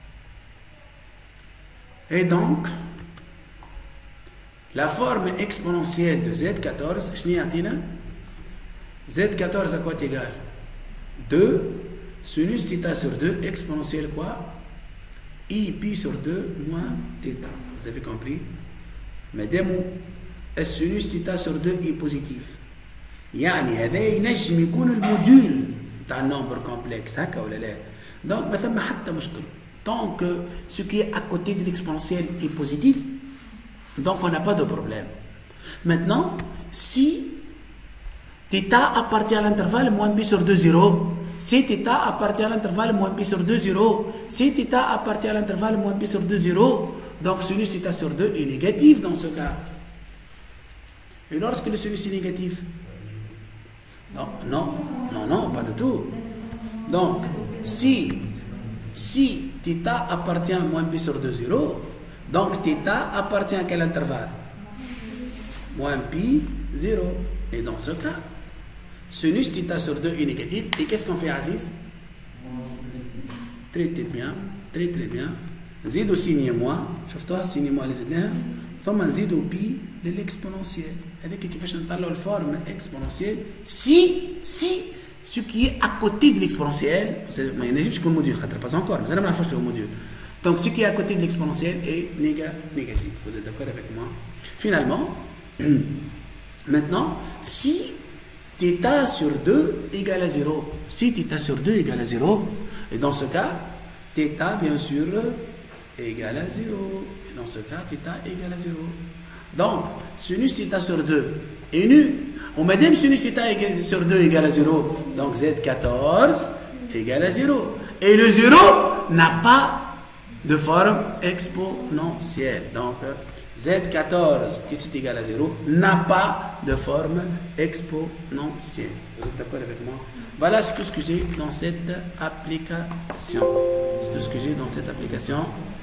Et donc, la forme exponentielle de Z quatorze, Z quatorze à quoi est égal? deux sinus θ sur deux exponentielle quoi? I pi sur deux moins θ. Vous avez compris? Madame, السينوس θ sur deux est positif. يعني هذا ينجم يكون الموديول تاع النمبر كومبلكس هكا ولا لا؟ دونك ما ثم حتى مشكل. Tant que ce qui est à côté de l'exponentiel est positif, donc on n'a pas de problème. Maintenant, si θ appartient à l'intervalle moins pi sur deux, zéro, si θ appartient à l'intervalle moins pi sur deux, zéro, si θ appartient à l'intervalle moins pi sur deux, zéro, donc sinus θ sur deux est négatif dans ce cas. Et lorsque le sinus est négatif? Non, non, non, non, pas du tout. Donc, si, si θ appartient à moins pi sur deux, zéro, donc θ appartient à quel intervalle? Moins pi, zéro. Et dans ce cas, sinus θ sur deux est négatif. Et qu'est-ce qu'on fait, Aziz? Très très bien, très très bien. نزيدو سيني موان، شفتوها سيني موان اللي زدناها، ثم نزيدو بي للإكسبوننسيال. هذاك كيفاش نطلعوا الفورم إكسبوننسيال سي سي سو كي إي à côté de l'exponentiel ما ينجمش يكون موديول خاطر باس انكور مازال ما نعرفوش لو موديول. Donc ce qui est à côté de l'exponentiel est négatif. Vous êtes d'accord avec moi? Finalement, maintenant, si θ sur deux égale à zéro, si θ sur deux égale à zéro, et dans ce cas, θ bien sûr égale à zéro. Et dans ce cas, θ égale à zéro. Donc, sinus θ sur deux est nul. On m'a dit sinus θ sur deux égale à zéro. Donc, Z quatorze égale à zéro. Et le zéro n'a pas de forme exponentielle. Donc, Z quatorze qui est égal à zéro n'a pas de forme exponentielle. Vous êtes d'accord avec moi? Voilà tout ce que j'ai dans cette application. C'est tout ce que j'ai dans cette application.